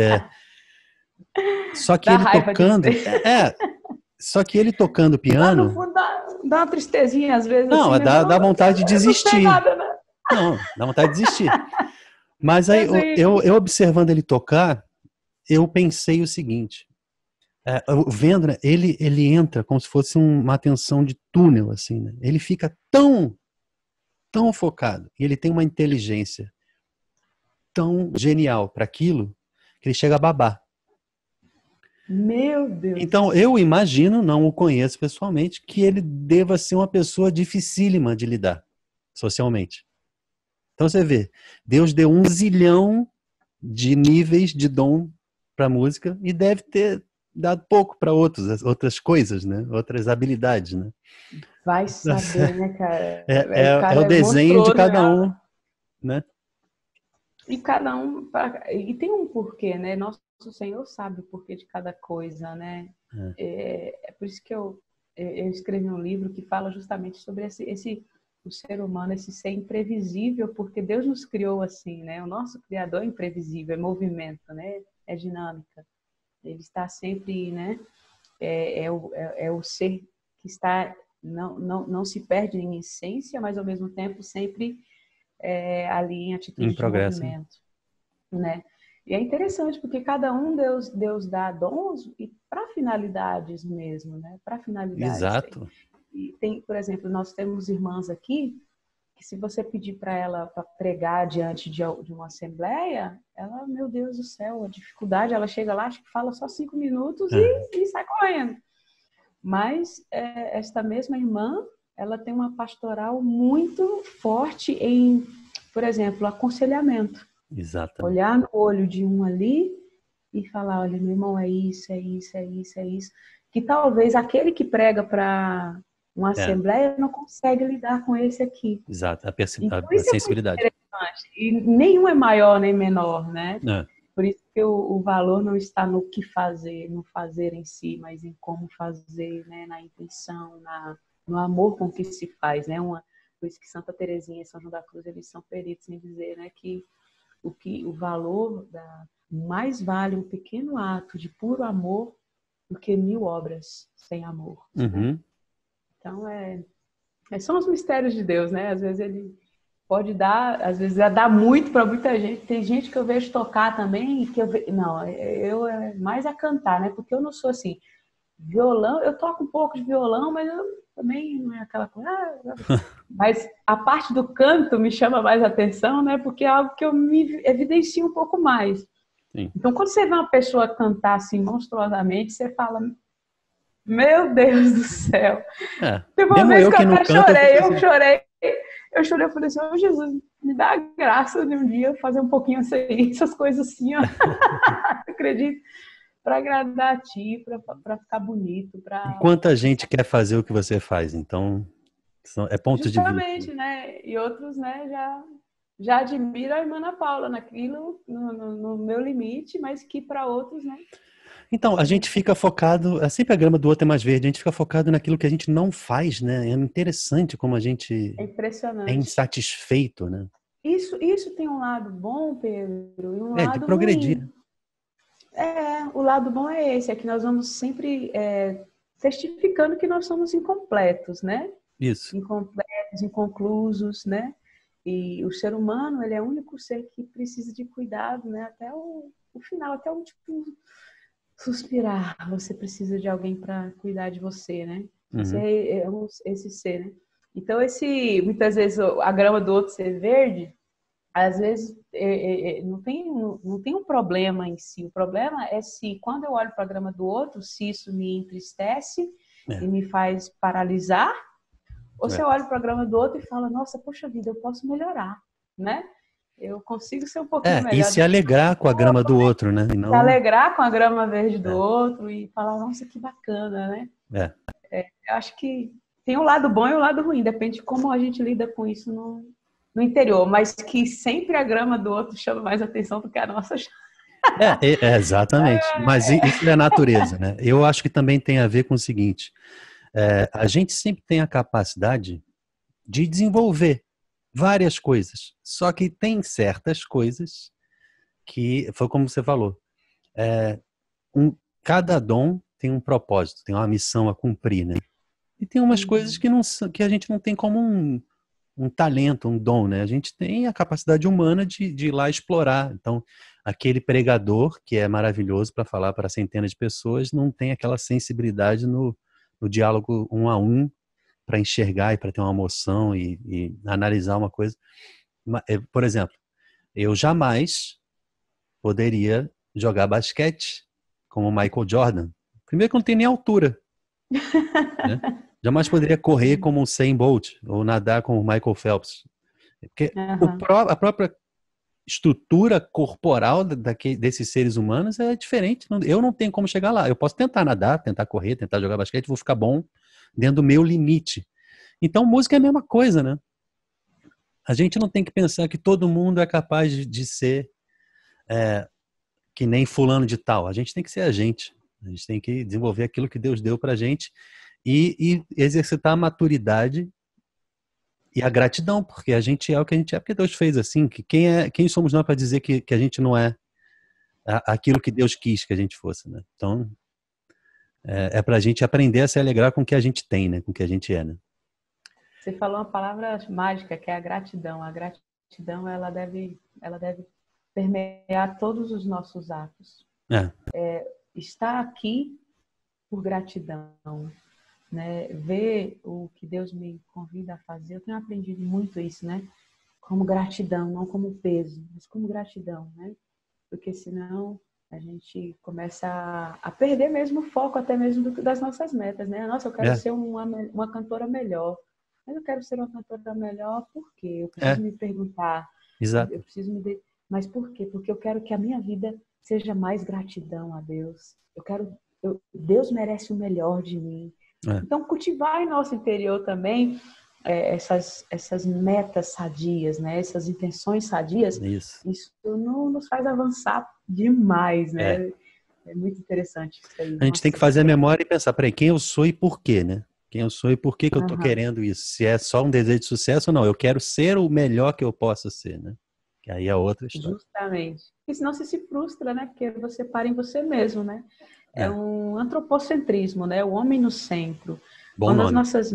só que Dá ele raiva de tocando, dizer. só que ele tocando Lá no piano, fundo dá uma tristezinha às vezes não, assim, né? Mas dá vontade de eu não sei desistir. nada, né? Não, dá vontade de desistir. Mas aí, Eu sei. eu observando ele tocar, eu pensei o seguinte, vendo, né, ele entra como se fosse uma atenção de túnel, assim, né? Ele fica tão focado, e ele tem uma inteligência tão genial para aquilo, que ele chega a babar. Meu Então, Deus. eu imagino, não o conheço pessoalmente, que ele deva ser uma pessoa dificílima de lidar socialmente. Então, você vê, Deus deu 1 zilhão de níveis de dom para música e deve ter dado pouco para outras coisas, né? Outras habilidades, né? Vai saber, né, cara? É, O é o cara é desenho de monstruoso cada mesmo. um, né? E cada um. E tem um porquê, né? Nosso Senhor sabe o porquê de cada coisa, né? É por isso que eu escrevi um livro que fala justamente sobre o ser humano, esse ser imprevisível, porque Deus nos criou assim, né? O nosso Criador é imprevisível, é movimento, né? É dinâmica. Ele está sempre, né? É o ser que está não se perde em essência, mas ao mesmo tempo sempre ali em Em atitude de progresso, né? movimento, né? E é interessante, porque cada um Deus dá dons e para finalidades mesmo, né? Para finalidades. Exato. E tem, por exemplo, nós temos irmãs aqui que se você pedir para ela para pregar diante de uma assembleia, ela, meu Deus do céu, a dificuldade, ela chega lá, acho que fala só 5 minutos e sai correndo. Mas esta mesma irmã, ela tem uma pastoral muito forte em, por exemplo, aconselhamento. Exatamente. Olhar no olho de um ali e falar, olha, meu irmão, é isso, é isso, é isso, é isso. Que talvez aquele que prega para uma assembleia não consegue lidar com esse aqui. Exato, Então, a isso é muito sensibilidade. interessante. E nenhum é maior nem menor, né? É. Por isso que o valor não está no que fazer, no fazer em si, mas em como fazer, né? Na intenção, no amor com que se faz, né? Por isso que Santa Teresinha e São João da Cruz, eles são peritos em dizer, né, que o valor mais vale um pequeno ato de puro amor do que 1000 obras sem amor. Uhum. Né? Então, são os mistérios de Deus, né? Às vezes ele pode dar, às vezes dá muito para muita gente. Tem gente que eu vejo tocar também, que não, eu é mais a cantar, né? Porque eu não sou assim, violão, eu toco um pouco de violão, mas eu também não é aquela coisa. Mas a parte do canto me chama mais atenção, né? Porque é algo que eu me evidencio um pouco mais. Sim. Então, quando você vê uma pessoa cantar assim monstruosamente, você fala, meu Deus do céu. Teve uma vez que eu até chorei, eu chorei, eu falei assim, oh, Jesus, me dá a graça de um dia fazer um pouquinho essas coisas assim, ó. Acredito, para agradar a ti, para ficar bonito. E quanta gente quer fazer o que você faz, então é ponto de vista. Justamente, né? E outros, né, já admiram a irmã Ana Paula naquilo, no meu limite, mas que para outros, né? Então, a gente fica focado, sempre a grama do outro é mais verde, a gente fica focado naquilo que a gente não faz, né? É interessante como a gente é insatisfeito, né? Isso tem um lado bom, Pedro, e um lado de progredir. ruim. O lado bom é esse, é que nós vamos sempre testificando que nós somos incompletos, né? Isso. Incompletos, inconclusos, né? E o ser humano, ele é o único ser que precisa de cuidado, né? Até o final, até o último suspirar. Você precisa de alguém para cuidar de você, né? Você é esse ser, né? Então, muitas vezes a grama do outro ser verde, às vezes não tem um problema em si. O problema é se, quando eu olho para a grama do outro, se isso me entristece e me faz paralisar, ou se eu olho para a grama do outro e falo, nossa, poxa vida, eu posso melhorar, né? Eu consigo ser um pouquinho melhor. E se alegrar com a grama do outro, né? E não... Se alegrar com a grama verde do outro e falar, nossa, que bacana, né? Eu acho que tem um lado bom e um lado ruim, depende de como a gente lida com isso no interior, mas que sempre a grama do outro chama mais atenção do que a nossa. Exatamente. Mas isso é a natureza, né? Eu acho que também tem a ver com o seguinte, a gente sempre tem a capacidade de desenvolver várias coisas, só que tem certas coisas que, foi como você falou, cada dom tem um propósito, tem uma missão a cumprir, né? E tem umas coisas que a gente não tem como um talento, um dom, né? A gente tem a capacidade humana de ir lá explorar. Então, aquele pregador que é maravilhoso para falar para centenas de pessoas não tem aquela sensibilidade no diálogo um a um para enxergar e para ter uma emoção e analisar uma coisa. Por exemplo, eu jamais poderia jogar basquete como o Michael Jordan. Primeiro que eu não tenho nem altura. Né? Jamais poderia correr como o Usain Bolt ou nadar como o Michael Phelps. Porque a própria estrutura corporal desses seres humanos é diferente. Eu não tenho como chegar lá. Eu posso tentar nadar, tentar correr, tentar jogar basquete, vou ficar bom dentro do meu limite. Então, música é a mesma coisa, né? A gente não tem que pensar que todo mundo é capaz de ser que nem fulano de tal. A gente tem que ser a gente. A gente tem que desenvolver aquilo que Deus deu pra gente e exercitar a maturidade e a gratidão, porque a gente é o que a gente é, porque Deus fez assim. Que quem somos nós para dizer que a gente não é aquilo que Deus quis que a gente fosse, né? Então, é pra gente aprender a se alegrar com o que a gente tem, né? Com o que a gente é, né? Você falou uma palavra mágica, que é a gratidão. A gratidão, ela deve permear todos os nossos atos. Estar aqui por gratidão, né? Ver o que Deus me convida a fazer. Eu tenho aprendido muito isso, né? Como gratidão, não como peso, mas como gratidão, né? Porque senão a gente começa a perder mesmo o foco até mesmo das nossas metas, né? Nossa, eu quero ser uma cantora melhor. Mas eu quero ser uma cantora melhor por quê? Eu preciso me perguntar. Exato. Eu preciso Mas por quê? Porque eu quero que a minha vida seja mais gratidão a Deus. Deus merece o melhor de mim. Então, cultivar em nosso interior também essas metas sadias, né? Essas intenções sadias, isso nos faz avançar demais, né? É muito interessante isso aí. A gente tem que fazer a memória e pensar, peraí, quem eu sou e por quê, né? Quem eu sou e por que eu tô querendo isso? Se é só um desejo de sucesso ou não, eu quero ser o melhor que eu possa ser, né? Que aí é outra história. Justamente. E senão você se frustra, né? Porque você para em você mesmo, né? É um antropocentrismo, né? O homem no centro. Bom nome.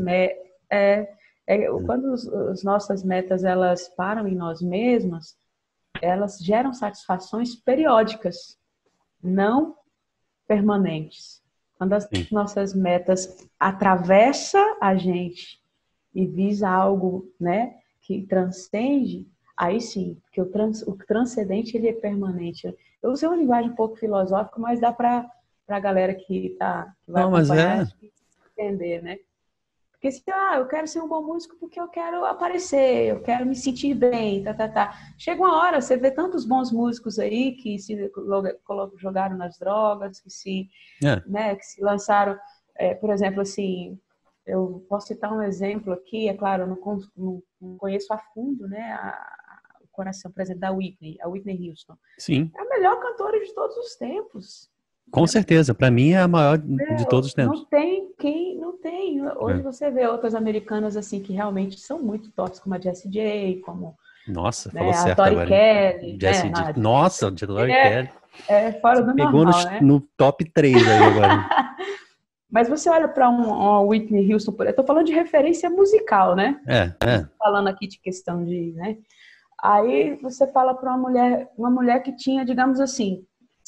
Quando as nossas metas elas param em nós mesmas, elas geram satisfações periódicas, não permanentes. Quando as nossas metas atravessam a gente e visa algo, né, que transcende, aí sim, porque o transcendente ele é permanente. Eu usei uma linguagem um pouco filosófica, mas dá para a galera que vai acompanhar entender, né? Porque se eu quero ser um bom músico porque eu quero aparecer, eu quero me sentir bem, Chega uma hora, você vê tantos bons músicos aí que se jogaram nas drogas, que se lançaram, por exemplo, assim, eu posso citar um exemplo aqui, é claro, eu não conheço a fundo, né, o coração, por exemplo, a Whitney Houston. Sim. É a melhor cantora de todos os tempos. Com certeza, para mim é a maior de todos os tempos. Não tem. Hoje você vê outras americanas assim que realmente são muito tops, como a Jessie J, como nossa, né, falou a certo Tori agora. Kelly. Jessie J. Nossa, a Tori Kelly. É fora do Pegou normal, né? no top 3 aí agora. Mas você olha para uma Whitney Houston, eu tô falando de referência musical, né? Falando aqui de questão de, né? Aí você fala para uma mulher que tinha, digamos assim,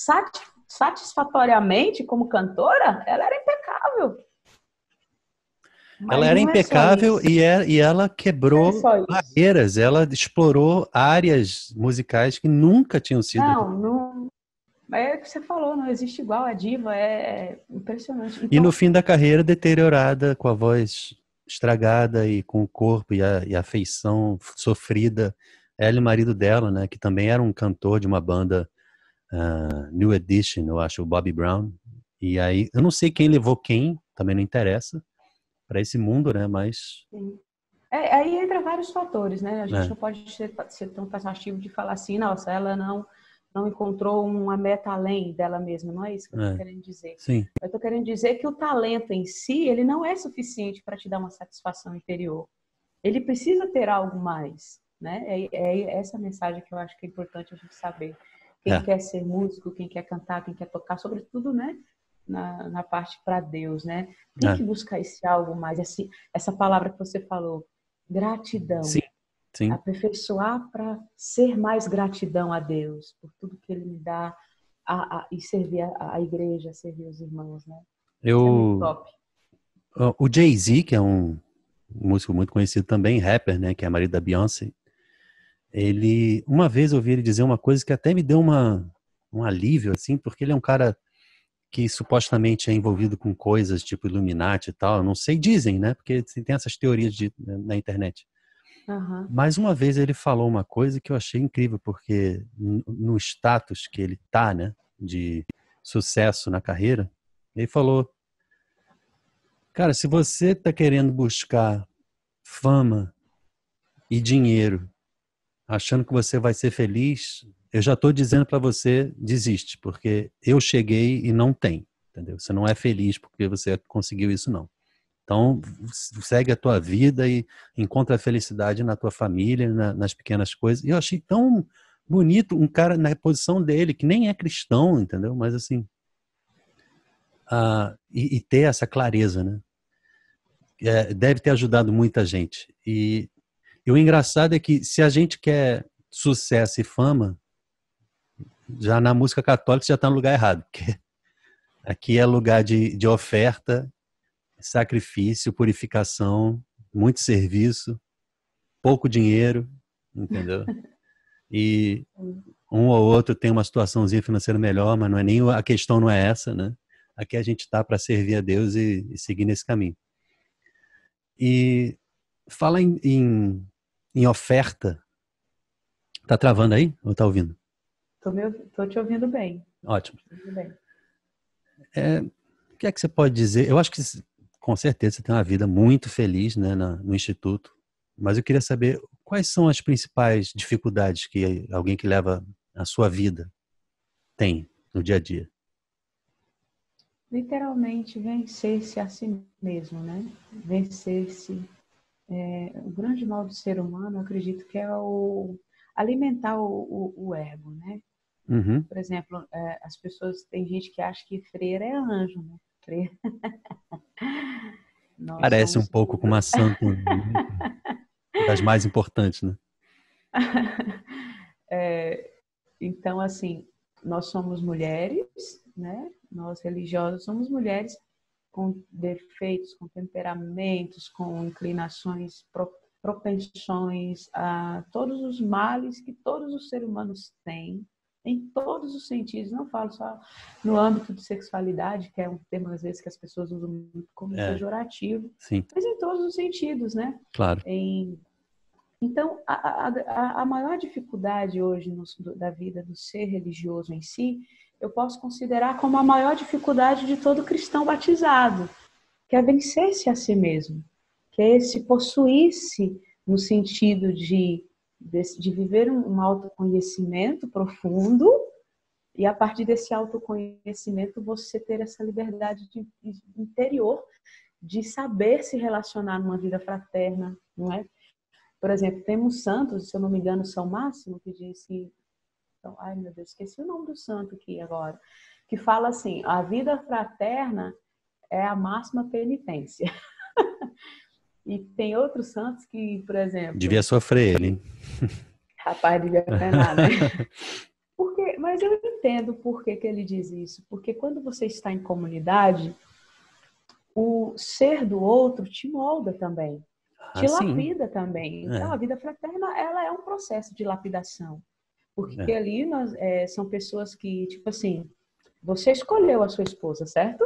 satisfatoriamente como cantora, ela era impecável. Ela era impecável e ela quebrou barreiras, ela explorou áreas musicais que nunca tinham sido. Não. É o que você falou, não existe igual, a diva é impressionante. Então, e no fim da carreira, deteriorada, com a voz estragada e com o corpo e a feição sofrida. Ela e o marido dela, né, que também era um cantor de uma banda New Edition, eu acho, o Bobby Brown. E aí, eu não sei quem levou quem, também não interessa, para esse mundo, né, mas... Sim. Aí entra vários fatores, né? A gente não pode ser tão taxativo de falar assim, nossa, ela não encontrou uma meta além dela mesma, não é isso que eu estou querendo dizer. Sim. Eu estou querendo dizer que o talento em si, ele não é suficiente para te dar uma satisfação interior. Ele precisa ter algo mais, né? É essa mensagem que eu acho que é importante a gente saber. Quem quer ser músico, quem quer cantar, quem quer tocar, sobretudo, né? Na parte para Deus, né? Tem que buscar esse algo mais, essa palavra que você falou, gratidão. Sim. Aperfeiçoar para ser mais gratidão a Deus por tudo que Ele me dá e servir a igreja, servir os irmãos, né? Isso é muito top. O Jay-Z, que é um músico muito conhecido também, rapper, né? Que é marido da Beyoncé. Uma vez eu ouvi ele dizer uma coisa que até me deu um alívio, assim, porque ele é um cara que supostamente é envolvido com coisas tipo Illuminati e tal, não sei, dizem, né? Porque tem essas teorias na internet. Mas uma vez ele falou uma coisa que eu achei incrível, porque no status que ele tá, né, de sucesso na carreira, ele falou, cara, se você tá querendo buscar fama e dinheiro, achando que você vai ser feliz, eu já tô dizendo para você, desiste, porque eu cheguei e não tem, entendeu? Você não é feliz porque você conseguiu isso, não. Então, segue a tua vida e encontra a felicidade na tua família, nas pequenas coisas. E eu achei tão bonito um cara na posição dele, que nem é cristão, entendeu? Mas assim, e ter essa clareza, né? Deve ter ajudado muita gente. E o engraçado é que se a gente quer sucesso e fama, já na música católica você já está no lugar errado, porque aqui é lugar de oferta, sacrifício, purificação, muito serviço, pouco dinheiro, entendeu? E um ou outro tem uma situaçãozinha financeira melhor, mas não é nem a questão não é essa, né? Aqui a gente está para servir a Deus e seguir nesse caminho. E fala em oferta. Tá travando aí ou tá ouvindo? Tô te ouvindo bem. Ótimo. Ouvindo bem. O que é que você pode dizer? Eu acho que com certeza você tem uma vida muito feliz, né, no Instituto, mas eu queria saber quais são as principais dificuldades que alguém que leva a sua vida tem no dia a dia. Literalmente vencer-se a si mesmo, né? Vencer-se. O grande mal do ser humano, eu acredito que é alimentar o ego, né? Uhum. Por exemplo, as pessoas, tem gente que acha que freira é anjo, né? Freira. Parece um pouco com uma santa, das mais importantes, né? Então, assim, nós somos mulheres, né? Nós religiosas somos mulheres com defeitos, com temperamentos, com inclinações, propensões a todos os males que todos os seres humanos têm, em todos os sentidos. Não falo só no âmbito de sexualidade, que é um termo às vezes que as pessoas usam muito como pejorativo, sim. mas em todos os sentidos, né? Claro. Então, a maior dificuldade hoje da vida do ser religioso em si, eu posso considerar como a maior dificuldade de todo cristão batizado, que é vencer-se a si mesmo, que é esse possuir-se no sentido de viver um autoconhecimento profundo e a partir desse autoconhecimento você ter essa liberdade interior de saber se relacionar numa vida fraterna, não é? Por exemplo, temos santos, se eu não me engano, São Máximo, que disse... Ai, meu Deus, esqueci o nome do santo aqui agora. Que fala assim, a vida fraterna é a máxima penitência. E tem outros santos que, por exemplo... Devia sofrer ele, hein? Rapaz, devia penar, né? Mas eu entendo por que ele diz isso. Porque quando você está em comunidade, o ser do outro te molda também. Te lapida também. Então, a vida fraterna, ela é um processo de lapidação. Porque ali são pessoas que, tipo assim, você escolheu a sua esposa, certo?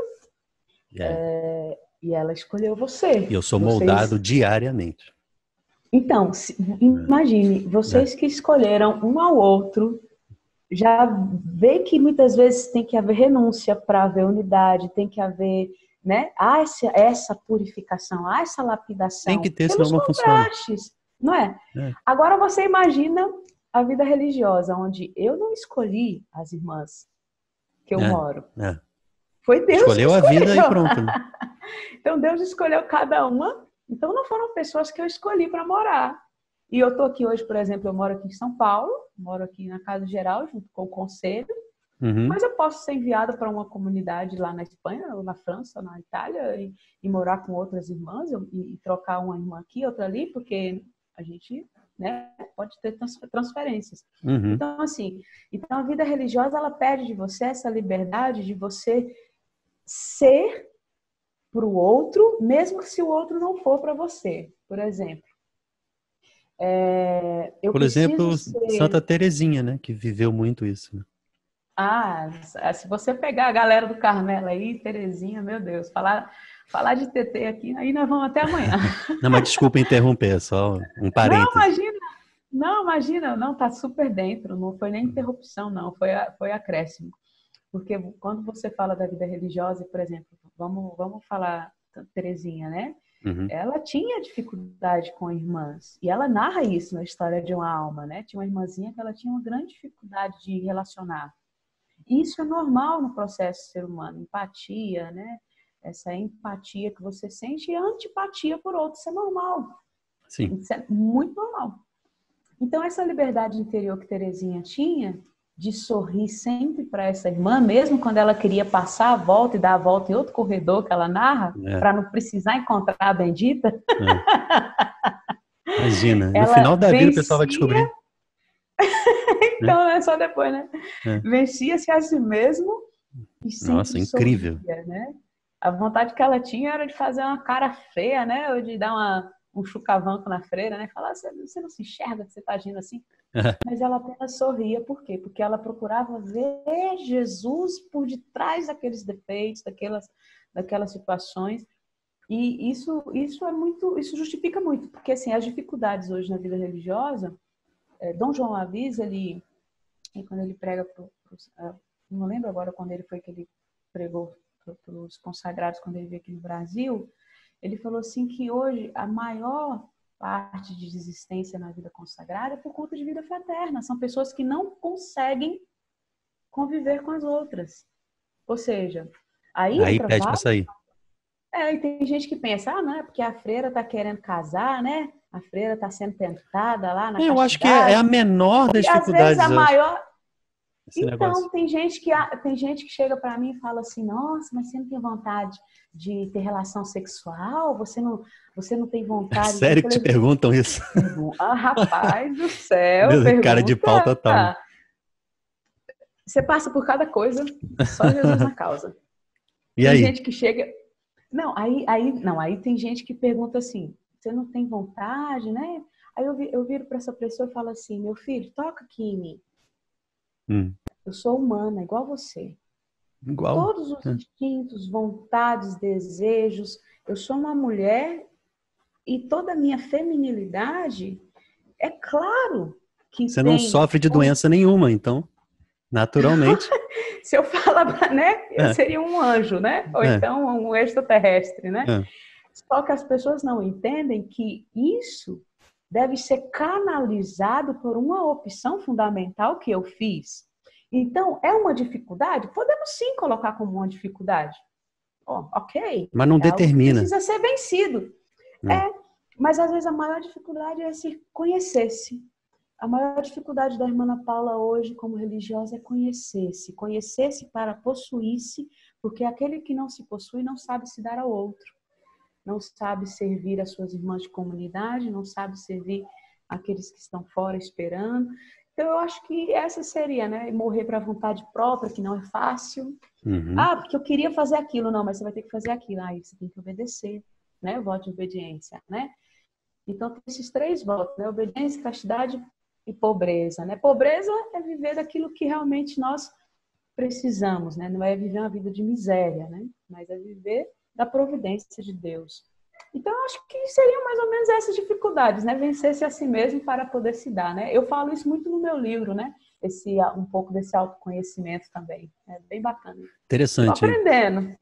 E ela escolheu você. E eu sou moldado diariamente. Então, imagine, vocês que escolheram um ao outro, já vê que muitas vezes tem que haver renúncia para haver unidade, tem que haver... né? Há essa purificação, há essa lapidação. Tem que ter, senão não funciona. Não é? Agora você imagina a vida religiosa, onde eu não escolhi as irmãs que eu moro. Foi Deus escolheu que a vida e pronto. Então Deus escolheu cada uma. Então não foram pessoas que eu escolhi para morar. E eu estou aqui hoje, por exemplo, eu moro aqui em São Paulo, moro aqui na Casa Geral, junto com o conselho. Mas eu posso ser enviada para uma comunidade lá na Espanha, ou na França, ou na Itália, e morar com outras irmãs, e trocar uma irmã aqui, outra ali, porque a gente, né, pode ter transferências. Então, assim, a vida religiosa, ela pede de você essa liberdade de você ser para o outro, mesmo se o outro não for para você. Por exemplo, Santa Teresinha, né, que viveu muito isso, né? Se você pegar a galera do Carmelo aí, Terezinha, meu Deus, falar de TT aqui, aí nós vamos até amanhã. Não, mas desculpa interromper, só um parênteses. Não, imagina, não, tá super dentro, não foi nem interrupção, não, foi acréscimo. Porque quando você fala da vida religiosa, por exemplo, vamos falar Terezinha, né? Ela tinha dificuldade com irmãs, e ela narra isso na História de uma Alma, né? Tinha uma irmãzinha que ela tinha uma grande dificuldade de relacionar. Isso é normal no processo ser humano, empatia, né? Essa empatia que você sente e a antipatia por outro, isso é normal. Sim. Isso é muito normal. Então, essa liberdade interior que Terezinha tinha, de sorrir sempre para essa irmã, mesmo quando ela queria passar a volta e dar a volta em outro corredor que ela narra, para não precisar encontrar a bendita. Imagina, no final da vida o pessoal vai descobrir. né? Então, é só depois, né? É. Vencia-se a si mesmo e Nossa, sempre incrível. sorria, né? A vontade que ela tinha era de fazer uma cara feia, né? Ou de dar um chucavanco na freira, né? Falar, você não se enxerga que você está agindo assim? Mas ela apenas sorria, por quê? Porque ela procurava ver Jesus por detrás daqueles defeitos, daquelas situações. E isso é muito, isso justifica muito, porque assim, as dificuldades hoje na vida religiosa, Dom João Avisa, quando ele prega não lembro agora quando ele foi que ele pregou para os consagrados quando ele veio aqui no Brasil, ele falou assim que hoje a maior parte de desistência na vida consagrada é por conta de vida fraterna. São pessoas que não conseguem conviver com as outras. Ou seja, aí Aí entra pede para sair. e tem gente que pensa, não, é porque a freira está querendo casar, né? A freira está sendo tentada lá na Eu acho que é a castidade. menor das E às vezes a dificuldades, eu acho, maior. esse Então, negócio. tem gente que chega para mim e fala assim, nossa, mas você não tem vontade de ter relação sexual? Você não tem vontade de... Eu Sério que te falei, perguntam isso? rapaz do céu, Meu, cara de pau pergunta. total, né? Você passa por cada coisa, só Jesus na causa. E Tem aí? gente que chega... Não, aí tem gente que pergunta assim, você não tem vontade, né? Aí eu viro para essa pessoa e falo assim, meu filho, toca aqui em mim. Hum, Eu sou humana, igual você. igual. Todos os instintos, vontades, desejos. Eu sou uma mulher e toda a minha feminilidade, é claro que Você não tem. sofre de doença nenhuma, então, naturalmente. Se eu falar, né, eu É, seria um anjo, né? Ou é, então um extraterrestre, né? é. Só que as pessoas não entendem que isso deve ser canalizado por uma opção fundamental que eu fiz. Então, é uma dificuldade? Podemos sim colocar como uma dificuldade. Oh, ok, Mas não é algo que determina. precisa ser vencido. É. É, mas às vezes a maior dificuldade é se conhecer-se. A maior dificuldade da irmã Ana Paula hoje, como religiosa, é conhecer-se. Conhecer-se para possuir-se, porque aquele que não se possui não sabe se dar ao outro. Não sabe servir as suas irmãs de comunidade, não sabe servir aqueles que estão fora esperando. Então, eu acho que essa seria, né? Morrer para a vontade própria, que não é fácil. Uhum. Ah, porque eu queria fazer aquilo. Não, mas você vai ter que fazer aquilo. Aí você tem que obedecer, né? O voto de obediência, né? Então, tem esses três votos, né? Obediência, castidade e pobreza, né? Pobreza é viver daquilo que realmente nós precisamos, né? Não é viver uma vida de miséria, né? Mas é viver da providência de Deus. Então, eu acho que seriam mais ou menos essas dificuldades, né? Vencer-se a si mesmo para poder se dar, né? Eu falo isso muito no meu livro, né? Um pouco desse autoconhecimento também. É bem bacana. Estou Interessante. aprendendo.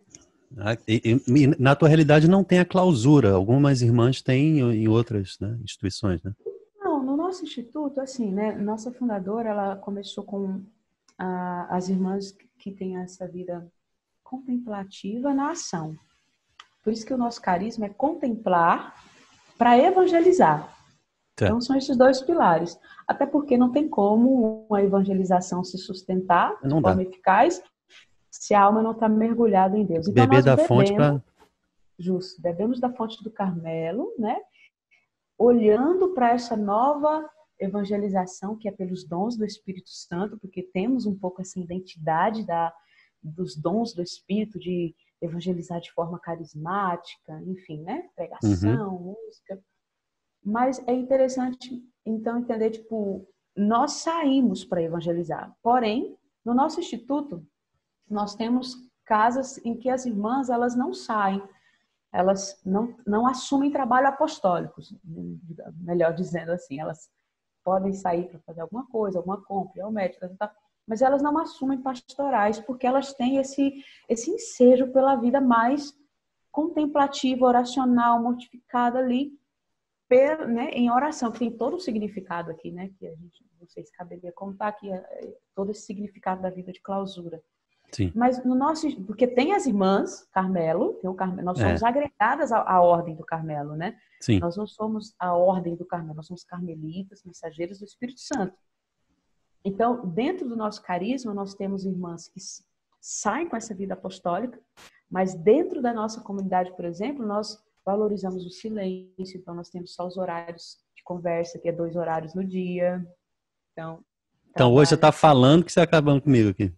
E na tua realidade não tem a clausura. Algumas irmãs têm em outras, né, instituições, né? Não, no nosso instituto, assim, né? Nossa fundadora, ela começou com as irmãs que têm essa vida contemplativa na ação. Por isso que o nosso carisma é contemplar para evangelizar. Então, Certo. são esses dois pilares. Até porque não tem como uma evangelização se sustentar de Não dá. forma eficaz se a alma não está mergulhada em Tem Deus. que Então, beber nós da fonte bebemos, para. justo, bebemos da fonte do Carmelo, né? Olhando para essa nova evangelização que é pelos dons do Espírito Santo, porque temos um pouco essa identidade dos dons do Espírito de evangelizar de forma carismática, enfim, né? Uhum. Pregação, música. Mas é interessante, então, entender, tipo, nós saímos para evangelizar. Porém, no nosso instituto, nós temos casas em que as irmãs, elas não saem, elas não assumem trabalho apostólico, melhor dizendo assim, elas podem sair para fazer alguma coisa, alguma compra, ir ao médico, mas elas não assumem pastorais porque elas têm esse ensejo pela vida mais contemplativa, oracional, mortificada ali, né, em oração, que tem todo o significado aqui, né, que a gente, não sei se caberia contar aqui todo esse significado da vida de clausura. Sim. Mas no nosso, porque tem as irmãs Carmelo, tem o Carmelo, nós somos É, agregadas à ordem do Carmelo, né? sim. Nós não somos a ordem do Carmelo, nós somos carmelitas, mensageiros do Espírito Santo. Então, dentro do nosso carisma, nós temos irmãs que saem com essa vida apostólica, mas dentro da nossa comunidade, por exemplo, nós valorizamos o silêncio, então nós temos só os horários de conversa, que é 2 horários no dia. Então, Então hoje você está falando que você está acabando comigo aqui.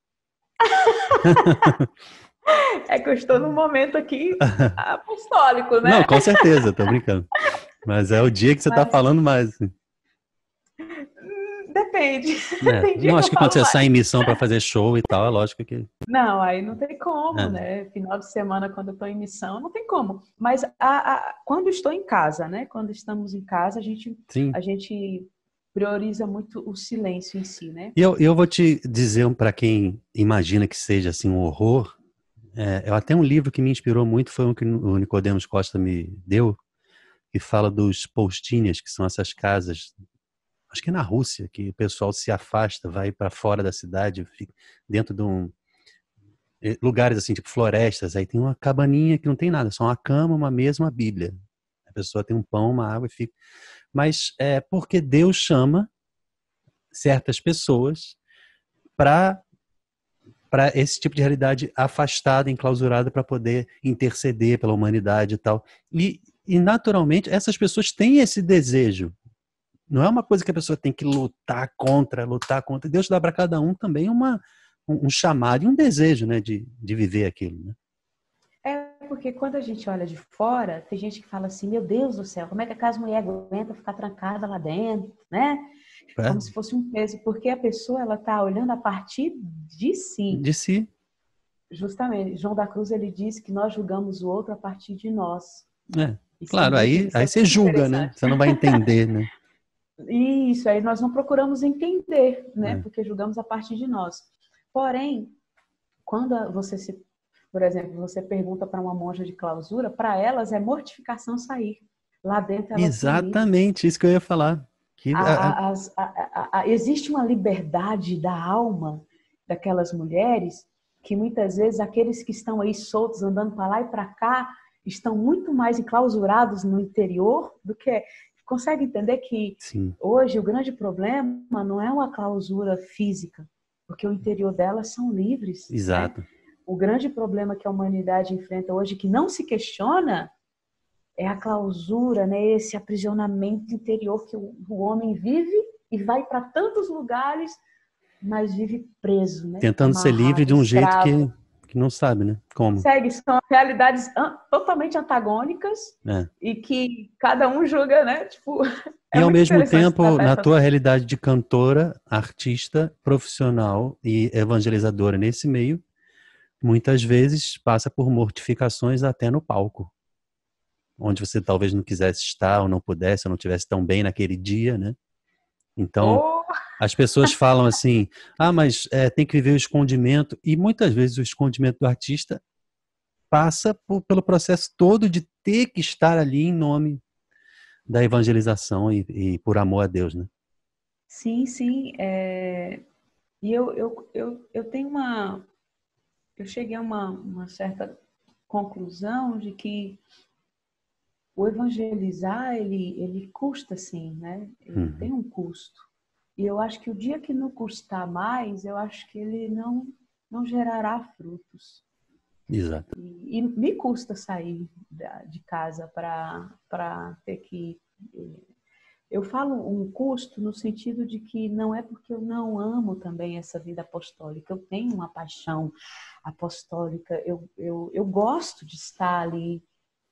É que eu estou num momento aqui apostólico, né? Não, com certeza, tô brincando. Mas é o dia que você está falando mais. Assim. Depende. Tem dia Não, que acho eu que quando falo você mais. sai em missão para fazer show e tal, é lógico que... Não, aí não tem como, É. né? Final de semana, quando eu estou em missão, não tem como. Mas quando estou em casa, né? Quando estamos em casa, Sim. a gente prioriza muito o silêncio em si, né? E eu vou te dizer, para quem imagina que seja assim um horror, até um livro que me inspirou muito foi um que o Nicodemos Costa me deu, que fala dos postinhas, que são essas casas, acho que é na Rússia, que o pessoal se afasta, vai para fora da cidade, fica dentro de lugares assim, tipo florestas, aí tem uma cabaninha que não tem nada, só uma cama, uma mesa, uma Bíblia. A pessoa tem um pão, uma água e fica. Mas é porque Deus chama certas pessoas para esse tipo de realidade afastada, enclausurada, para poder interceder pela humanidade e tal. E naturalmente essas pessoas têm esse desejo. Não é uma coisa que a pessoa tem que lutar contra. Deus dá para cada um também um chamado e um desejo, né, de viver aquilo, né? Porque quando a gente olha de fora, tem gente que fala assim, meu Deus do céu, como é que aquela mulher aguenta ficar trancada lá dentro, né? Como se fosse um peso, porque a pessoa ela está olhando a partir de si. De si. Justamente, João da Cruz ele diz que nós julgamos o outro a partir de nós. Claro, aí você julga, né? Você não vai entender, né? Isso, aí nós não procuramos entender, né? Porque julgamos a partir de nós. Porém, quando por exemplo, você pergunta para uma monja de clausura, para elas é mortificação sair. Lá dentro elas Exatamente, isso que eu ia falar. Existe uma liberdade da alma daquelas mulheres que muitas vezes aqueles que estão aí soltos, andando para lá e para cá, estão muito mais enclausurados no interior do que... Consegue entender que Sim. Hoje o grande problema não é uma clausura física, porque o interior delas são livres. Exato. Né? O grande problema que a humanidade enfrenta hoje, que não se questiona, é a clausura, né? Esse aprisionamento interior que o homem vive e vai para tantos lugares, mas vive preso, né? Tentando ser livre de um jeito que não sabe, né? Como? São realidades totalmente antagônicas e que cada um julga, né? Tipo, e ao mesmo tempo, na tua realidade de cantora, artista, profissional e evangelizadora nesse meio, muitas vezes passa por mortificações até no palco, onde você talvez não quisesse estar ou não pudesse, ou não estivesse tão bem naquele dia, né? Então, as pessoas falam assim, mas tem que viver o escondimento, e muitas vezes o escondimento do artista passa pelo processo todo de ter que estar ali em nome da evangelização e por amor a Deus, né? Sim, sim. E eu tenho eu cheguei a uma certa conclusão de que o evangelizar, ele custa sim, né? Ele tem um custo. E eu acho que o dia que não custar mais, eu acho que ele não gerará frutos. Exato. E me custa sair de casa para ter que... Eu falo um custo no sentido de que não é porque eu não amo também essa vida apostólica. Eu tenho uma paixão apostólica. Eu gosto de estar ali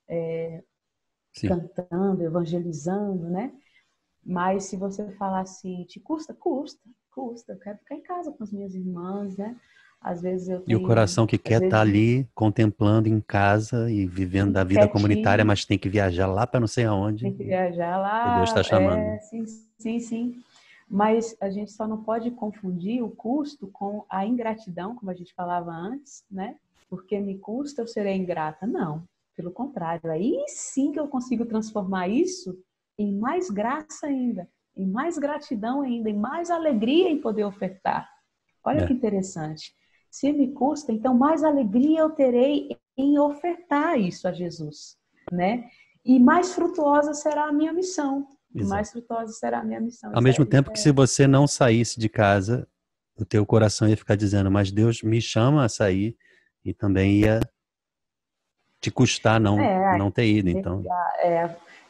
cantando, evangelizando, né? Mas se você falar assim, te custa? Custa. Eu quero ficar em casa com as minhas irmãs, né? Às vezes eu tenho... E o coração que quer estar ali contemplando em casa e vivendo da vida comunitária, mas tem que viajar lá para não sei aonde. Tem que viajar lá. Deus está chamando. Sim. Mas a gente só não pode confundir o custo com a ingratidão, como a gente falava antes, né? Porque me custa, eu serei ingrata. Não, pelo contrário. Aí sim que eu consigo transformar isso em mais graça ainda, em mais gratidão ainda, em mais alegria em poder ofertar. Olha que interessante. Se me custa, então mais alegria eu terei em ofertar isso a Jesus, né? E mais frutuosa será a minha missão. Mais frutuosa será a minha missão. Ao mesmo tempo que se você não saísse de casa, o teu coração ia ficar dizendo, mas Deus me chama a sair, e também ia te custar não ter ido, então.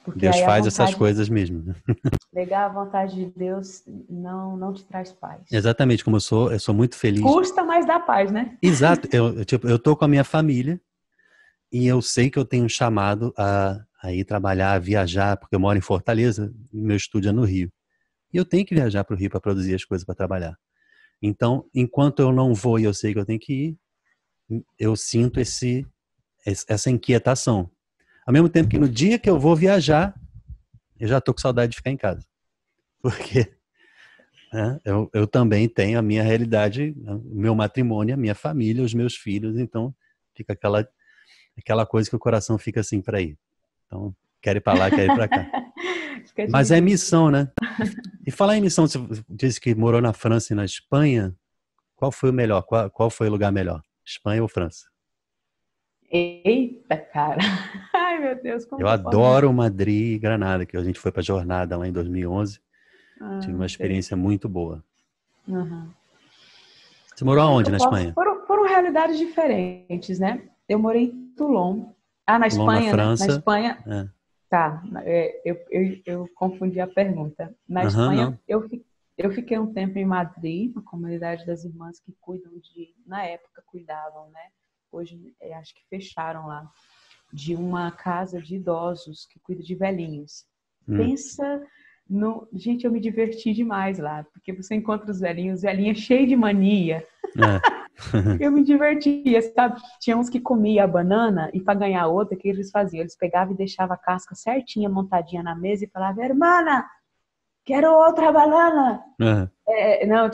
Porque Deus aí a faz essas vontade, coisas mesmo. pegar a vontade de Deus não te traz paz. Exatamente, como eu sou muito feliz. Custa, mas dá paz, né? Exato, tipo, eu tô com a minha família e eu sei que eu tenho um chamado a ir trabalhar, a viajar, porque eu moro em Fortaleza e meu estúdio é no Rio. E eu tenho que viajar para o Rio para produzir as coisas para trabalhar. Então, enquanto eu não vou e eu sei que eu tenho que ir, eu sinto essa inquietação. Ao mesmo tempo que no dia que eu vou viajar, eu já tô com saudade de ficar em casa. Porque, né, eu também tenho a minha realidade, o meu matrimônio, a minha família, os meus filhos, então fica aquela coisa que o coração fica assim para ir. Então, quer ir para lá, quer ir para cá. Fica Mas é dividido. missão, né? E falar em missão, você disse que morou na França e na Espanha. Qual foi o melhor? Qual foi o lugar melhor? Espanha ou França? Eita, cara. Ai, meu Deus, como Eu que eu posso dizer? adoro Madrid e Granada, que a gente foi para jornada lá em 2011. Tive uma Sei. experiência muito boa. Uhum. Você morou aonde Eu na posso. Espanha? Foram realidades diferentes, né? Eu morei em Toulon. Ah, na Toulon na Espanha, né? Na França. Espanha, É. tá. Eu confundi a pergunta. Na Aham, Espanha, não. eu fiquei um tempo em Madrid, na comunidade das irmãs que cuidam de. Na época, cuidavam, né? Hoje, acho que fecharam lá. De uma casa de idosos que cuida de velhinhos. Hum, Pensa no. Gente, eu me diverti demais lá, porque você encontra os velhinhos cheios de mania. é. Eu me divertia, sabe? Tinha uns que comia a banana e para ganhar outra, o que eles faziam? Eles pegavam e deixavam a casca certinha, montadinha na mesa e falavam, hermana, quero outra banana. É. Não,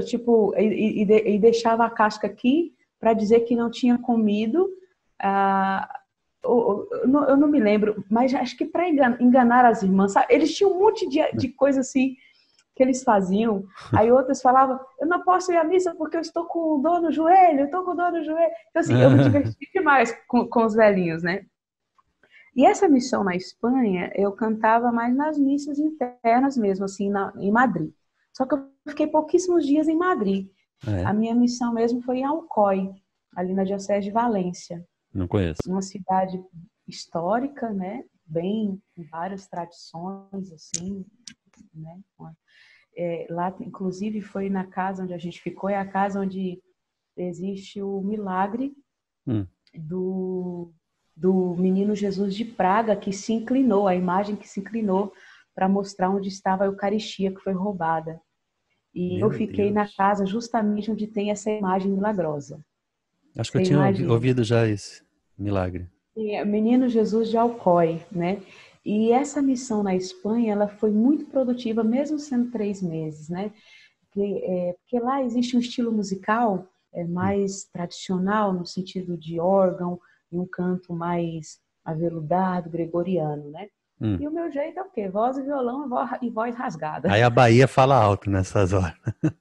e deixava a casca aqui para dizer que não tinha comido. Ah, eu não me lembro, mas acho que para enganar as irmãs, sabe? Eles tinham um monte de coisa assim que eles faziam. Aí outras falavam, eu não posso ir à missa porque eu estou com dor no joelho, eu estou com dor no joelho. Então, assim, eu me diverti demais com os velhinhos, né? E essa missão na Espanha, eu cantava mais nas missas internas mesmo, assim, em Madrid. Só que eu fiquei pouquíssimos dias em Madrid. É, A minha missão mesmo foi em Alcoi, ali na Diocese de Valência, não conheço. uma cidade histórica, né? Bem, com várias tradições, assim, né? Lá, inclusive, foi na casa onde a gente ficou, é a casa onde existe o milagre Hum, do, do menino Jesus de Praga, que se inclinou, a imagem que se inclinou para mostrar onde estava a Eucaristia que foi roubada. E eu meu fiquei na Deus. casa justamente onde tem essa imagem milagrosa. Acho que eu Você tinha imagina? ouvido já esse milagre. Menino Jesus de Alcoi, né? E essa missão na Espanha, ela foi muito produtiva, mesmo sendo 3 meses, né? Porque lá existe um estilo musical Hum, mais tradicional, no sentido de órgão, e um canto mais aveludado, gregoriano, né? hum. E o meu jeito é o quê? Voz e violão e voz rasgada. Aí a Bahia fala alto nessas horas.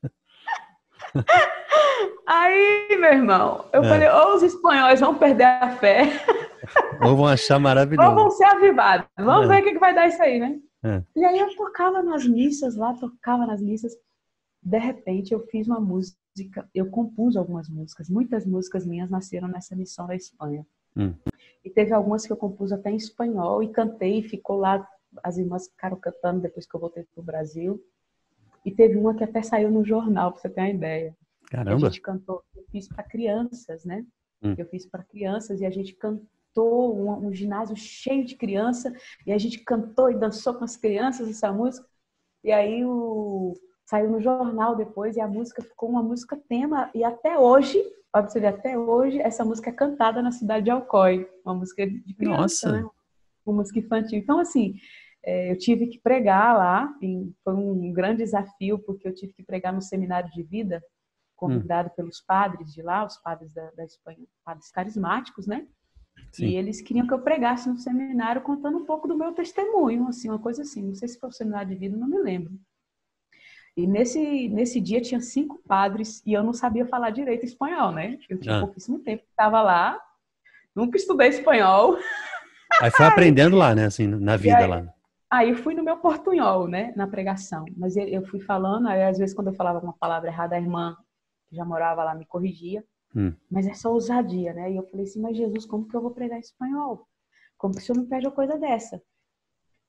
Aí, meu irmão, eu falei, É. ou os espanhóis vão perder a fé, Ou vão achar ou maravilhoso. vão ser avivados. Vamos ver É, o que vai dar isso aí, né? é. E aí eu tocava nas missas lá, tocava nas missas. De repente eu fiz uma música, eu compus algumas músicas. Muitas músicas minhas nasceram nessa missão da Espanha. Hum. E teve algumas que eu compus até em espanhol e cantei, ficou lá, as irmãs ficaram cantando depois que eu voltei para o Brasil. E teve uma que até saiu no jornal, para você ter uma ideia. Que a Caramba. gente cantou, eu fiz para crianças, né? Hum. Eu fiz para crianças e a gente cantou um ginásio cheio de criança e a gente cantou e dançou com as crianças essa música. E aí saiu no jornal depois e a música ficou uma música tema e até hoje, pode ser até hoje, essa música é cantada na cidade de Alcoi, uma música de criança, né? Nossa. Uma música infantil. Então, assim, eu tive que pregar lá, e foi um grande desafio, porque eu tive que pregar no seminário de vida, Hum. convidado pelos padres de lá, os padres da Espanha, padres carismáticos, né? E Sim. eles queriam que eu pregasse no seminário contando um pouco do meu testemunho, assim, uma coisa assim. Não sei se foi o seminário de vida, não me lembro. E nesse dia tinha 5 padres e eu não sabia falar direito espanhol, né? Eu tinha Ah. pouquíssimo tempo que estava lá, nunca estudei espanhol. Aí foi aprendendo lá, né? Assim, na E vida aí, lá. aí eu fui no meu portunhol, né? Na pregação. Mas eu fui falando, aí às vezes quando eu falava uma palavra errada, a irmã que já morava lá me corrigia. Hum. Mas é só ousadia, né? E eu falei assim, mas Jesus, como que eu vou pregar espanhol? Como que o senhor me pede uma coisa dessa?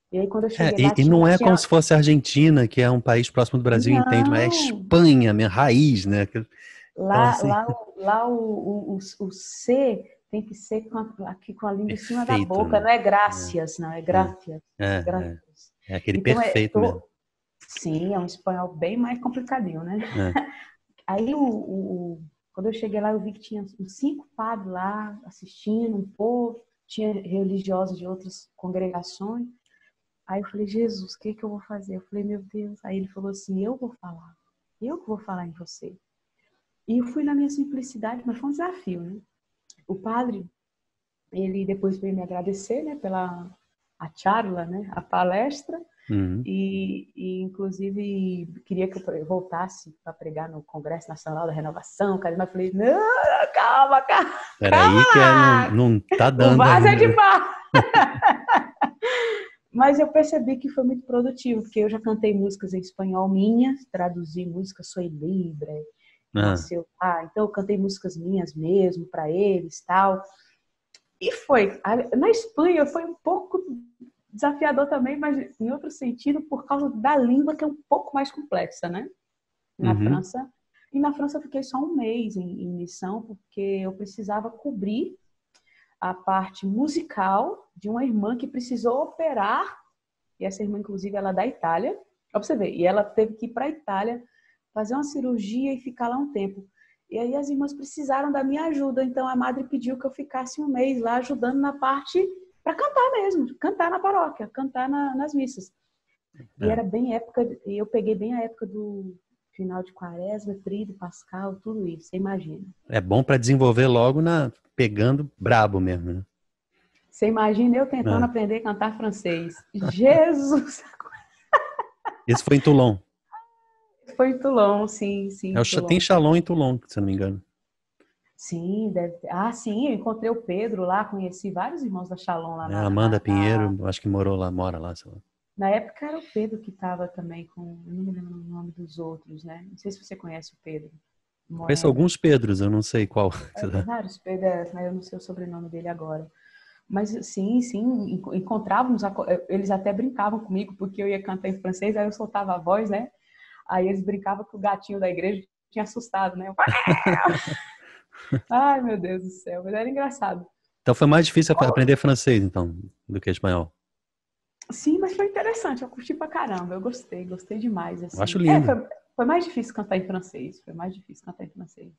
E aí, quando eu cheguei lá, E não é como se fosse a Argentina, que é um país próximo do Brasil, entende, mas é Não! Espanha, minha raiz, né? Então, Lá, assim, lá, lá o C tem que ser aqui com a língua em cima da perfeito, boca, né? não é gracias, não, é É, gracias. é, Gracias. é aquele Então, perfeito mesmo. sim, é um espanhol bem mais complicadinho, né? É. Aí, quando eu cheguei lá, eu vi que tinha uns 5 padres lá assistindo, um povo, tinha religiosos de outras congregações. Aí eu falei, Jesus, o que que eu vou fazer? Eu falei, meu Deus. Aí ele falou assim, eu que vou falar em você. E eu fui na minha simplicidade, mas foi um desafio, né? O padre, ele depois veio me agradecer, né, pela a charla, né, a palestra, Uhum. e inclusive queria que eu voltasse para pregar no Congresso Nacional da Renovação, cara, mas eu falei, não, calma, calma, Peraí, calma que lá, não tá o dando vaso é ainda. de barro. Mas eu percebi que foi muito produtivo, porque eu já cantei músicas em espanhol minhas, traduzi músicas Soy Libre, Ah, nasceu lá, então eu cantei músicas minhas mesmo para eles, tal. E foi. Na Espanha foi um pouco desafiador também, mas em outro sentido, por causa da língua que é um pouco mais complexa, né? Na uhum. França. E na França eu fiquei só um mês em missão, porque eu precisava cobrir a parte musical de uma irmã que precisou operar, e essa irmã, inclusive, ela é da Itália, pra você ver, e ela teve que ir para a Itália fazer uma cirurgia e ficar lá um tempo. E aí as irmãs precisaram da minha ajuda, então a madre pediu que eu ficasse um mês lá ajudando na parte para cantar mesmo, cantar na paróquia, cantar nas missas. E É. era bem época, e eu peguei bem a época do final de Quaresma, Tríduo, Pascal, tudo isso, você imagina. É bom para desenvolver logo pegando brabo mesmo, né? Você imagina eu tentando É. aprender a cantar francês. Jesus! Esse foi em Toulon. Foi em Toulon, sim, sim, Tem Toulon. Chalon em Toulon, se eu não me engano. Sim, deve ter. Ah, sim, eu encontrei o Pedro lá, conheci vários irmãos da Shalom lá É, Amanda na. Pinheiro, acho que mora lá, sei lá. Na época era o Pedro que estava também com. Eu não me lembro o nome dos outros, né? Não sei se você conhece o Pedro Conheço Moreno. alguns Pedros, eu não sei qual. Vários Pedros, mas eu não sei o sobrenome dele agora. Mas sim, sim, encontrávamos, eles até brincavam comigo, porque eu ia cantar em francês, aí eu soltava a voz, né? Aí eles brincavam que o gatinho da igreja tinha assustado, né? Ai, meu Deus do céu, mas era engraçado. Então foi mais difícil aprender francês, então, do que espanhol. Sim, mas foi interessante, eu curti pra caramba, eu gostei demais, Eu acho assim. lindo. Foi mais difícil cantar em francês, foi mais difícil cantar em francês.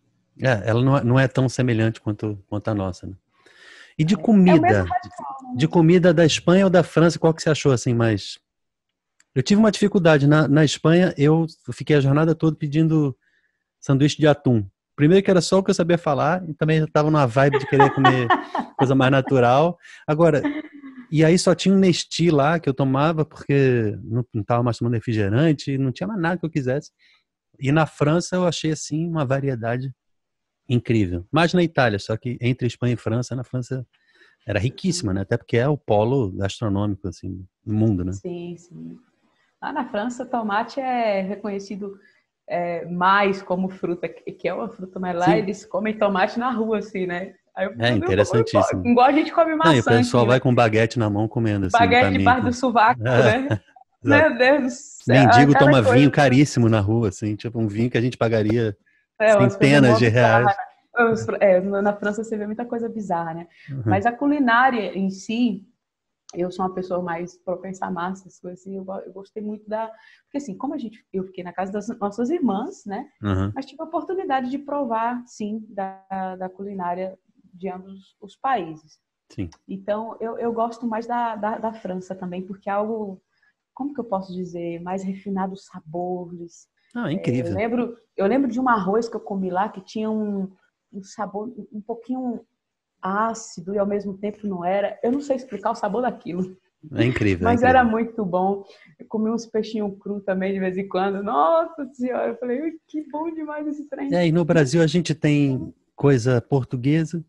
Ela não é tão semelhante quanto a nossa, né? E É o mesmo radical, de né? comida da Espanha ou da França, qual que você achou assim mais? Eu tive uma dificuldade na Espanha, eu fiquei a jornada toda pedindo sanduíche de atum. Primeiro que era só o que eu sabia falar e também já estava numa vibe de querer comer coisa mais natural. Agora, e aí só tinha um Nesti lá que eu tomava porque não estava mais tomando refrigerante, não tinha mais nada que eu quisesse. E na França eu achei assim uma variedade incrível. Mas na Itália, só que entre Espanha e França, na França era riquíssima, né? Até porque é o polo gastronômico assim do mundo, né? Sim, sim. Lá na França, tomate é reconhecido mais como fruta, que é uma fruta, mas lá Sim, eles comem tomate na rua, assim, né? Aí eu é fico, meu Deus, interessantíssimo. igual a gente come Não, e o maçã pessoal aqui, vai né? com baguete na mão comendo assim no Baguete caminho. debaixo do sovaco, né? Exato. Meu Deus do céu, Mendigo cada toma vinho coisa. caríssimo na rua, assim, tipo um vinho que a gente pagaria Umas coisas centenas mó de bizarras, reais. né? Na França você vê muita coisa bizarra, né? Uhum. Mas a culinária em si, eu sou uma pessoa mais propensa a massas, coisas assim, eu gostei muito da... Porque assim, eu fiquei na casa das nossas irmãs, né? Uhum. Mas tive a oportunidade de provar, sim, da culinária de ambos os países. Sim. Então, eu gosto mais da França também, porque é algo, como que eu posso dizer, mais refinado os sabores. Ah, Eu incrível. lembro de um arroz que eu comi lá que tinha um sabor um pouquinho ácido e ao mesmo tempo não era. Eu não sei explicar o sabor daquilo, É incrível, é mas era incrível. muito bom. Eu comi uns peixinhos cru também de vez em quando. Nossa Senhora, eu falei, "Ui, que bom demais esse trem." E no Brasil a gente tem coisa portuguesa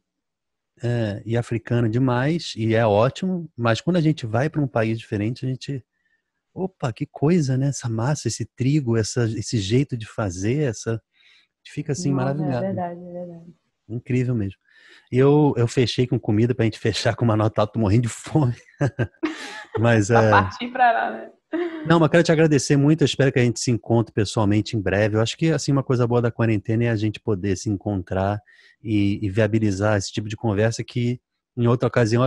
e africana demais, e é ótimo, mas quando a gente vai para um país diferente, a gente, opa, que coisa, né? Essa massa, esse trigo, esse jeito de fazer, fica assim Nossa, é maravilhado. verdade, é verdade. Incrível mesmo. Eu fechei com comida pra gente fechar com uma nota alta, tô morrendo de fome. Mas Pra partir pra lá, né? não, mas quero te agradecer muito. Eu espero que a gente se encontre pessoalmente em breve. Eu acho que assim uma coisa boa da quarentena é a gente poder se encontrar e viabilizar esse tipo de conversa que em outra ocasião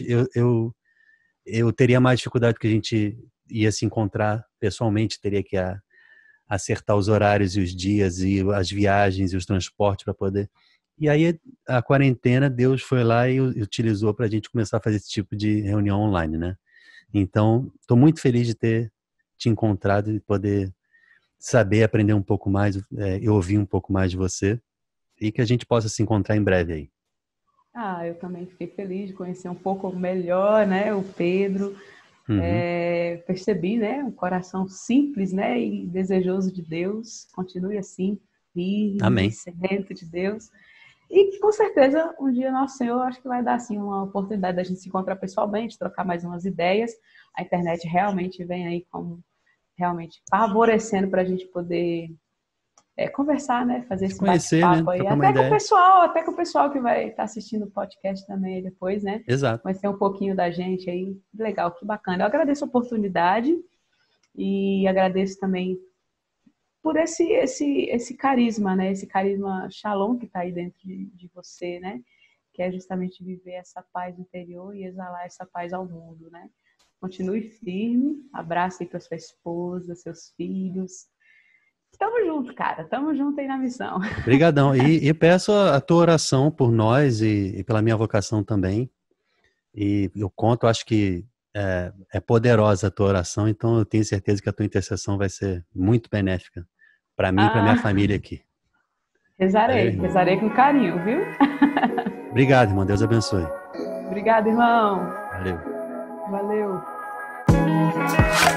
eu teria mais dificuldade porque a gente ia se encontrar pessoalmente, teria que acertar os horários e os dias e as viagens e os transportes para poder. E aí a quarentena, Deus foi lá e utilizou para a gente começar a fazer esse tipo de reunião online, né? Então, estou muito feliz de ter te encontrado e poder saber, aprender um pouco mais, e ouvir um pouco mais de você e que a gente possa se encontrar em breve aí. Ah, eu também fiquei feliz de conhecer um pouco melhor, né, o Pedro. Uhum. Percebi, né, um coração simples, né, e desejoso de Deus. Continue assim, firme, Amém. sedento de Deus. E com certeza um dia Nosso Senhor acho que vai dar assim uma oportunidade da gente se encontrar pessoalmente, trocar mais umas ideias. A internet realmente vem aí como realmente favorecendo para a gente poder conversar, né? Fazer Se esse conhecer, né? bate-papo aí, Trocar uma ideia. até com o pessoal que vai estar assistindo o podcast também depois, né? Exato. Conhecer um pouquinho da gente aí. Legal, que bacana. Eu agradeço a oportunidade e agradeço também por esse carisma, né? Esse carisma Shalom que está aí dentro de você, né? Que é justamente viver essa paz interior e exalar essa paz ao mundo, né? Continue firme, abraço aí para sua esposa, seus filhos. Tamo junto, cara. Tamo junto aí na missão. Obrigadão. E peço a tua oração por nós e pela minha vocação também. E eu conto, acho que é poderosa a tua oração, então eu tenho certeza que a tua intercessão vai ser muito benéfica para mim e para minha Ah, família aqui. Valeu, rezarei, irmão. rezarei com carinho, viu? Obrigado, irmão. Deus abençoe. Obrigada, irmão. Valeu. Valeu.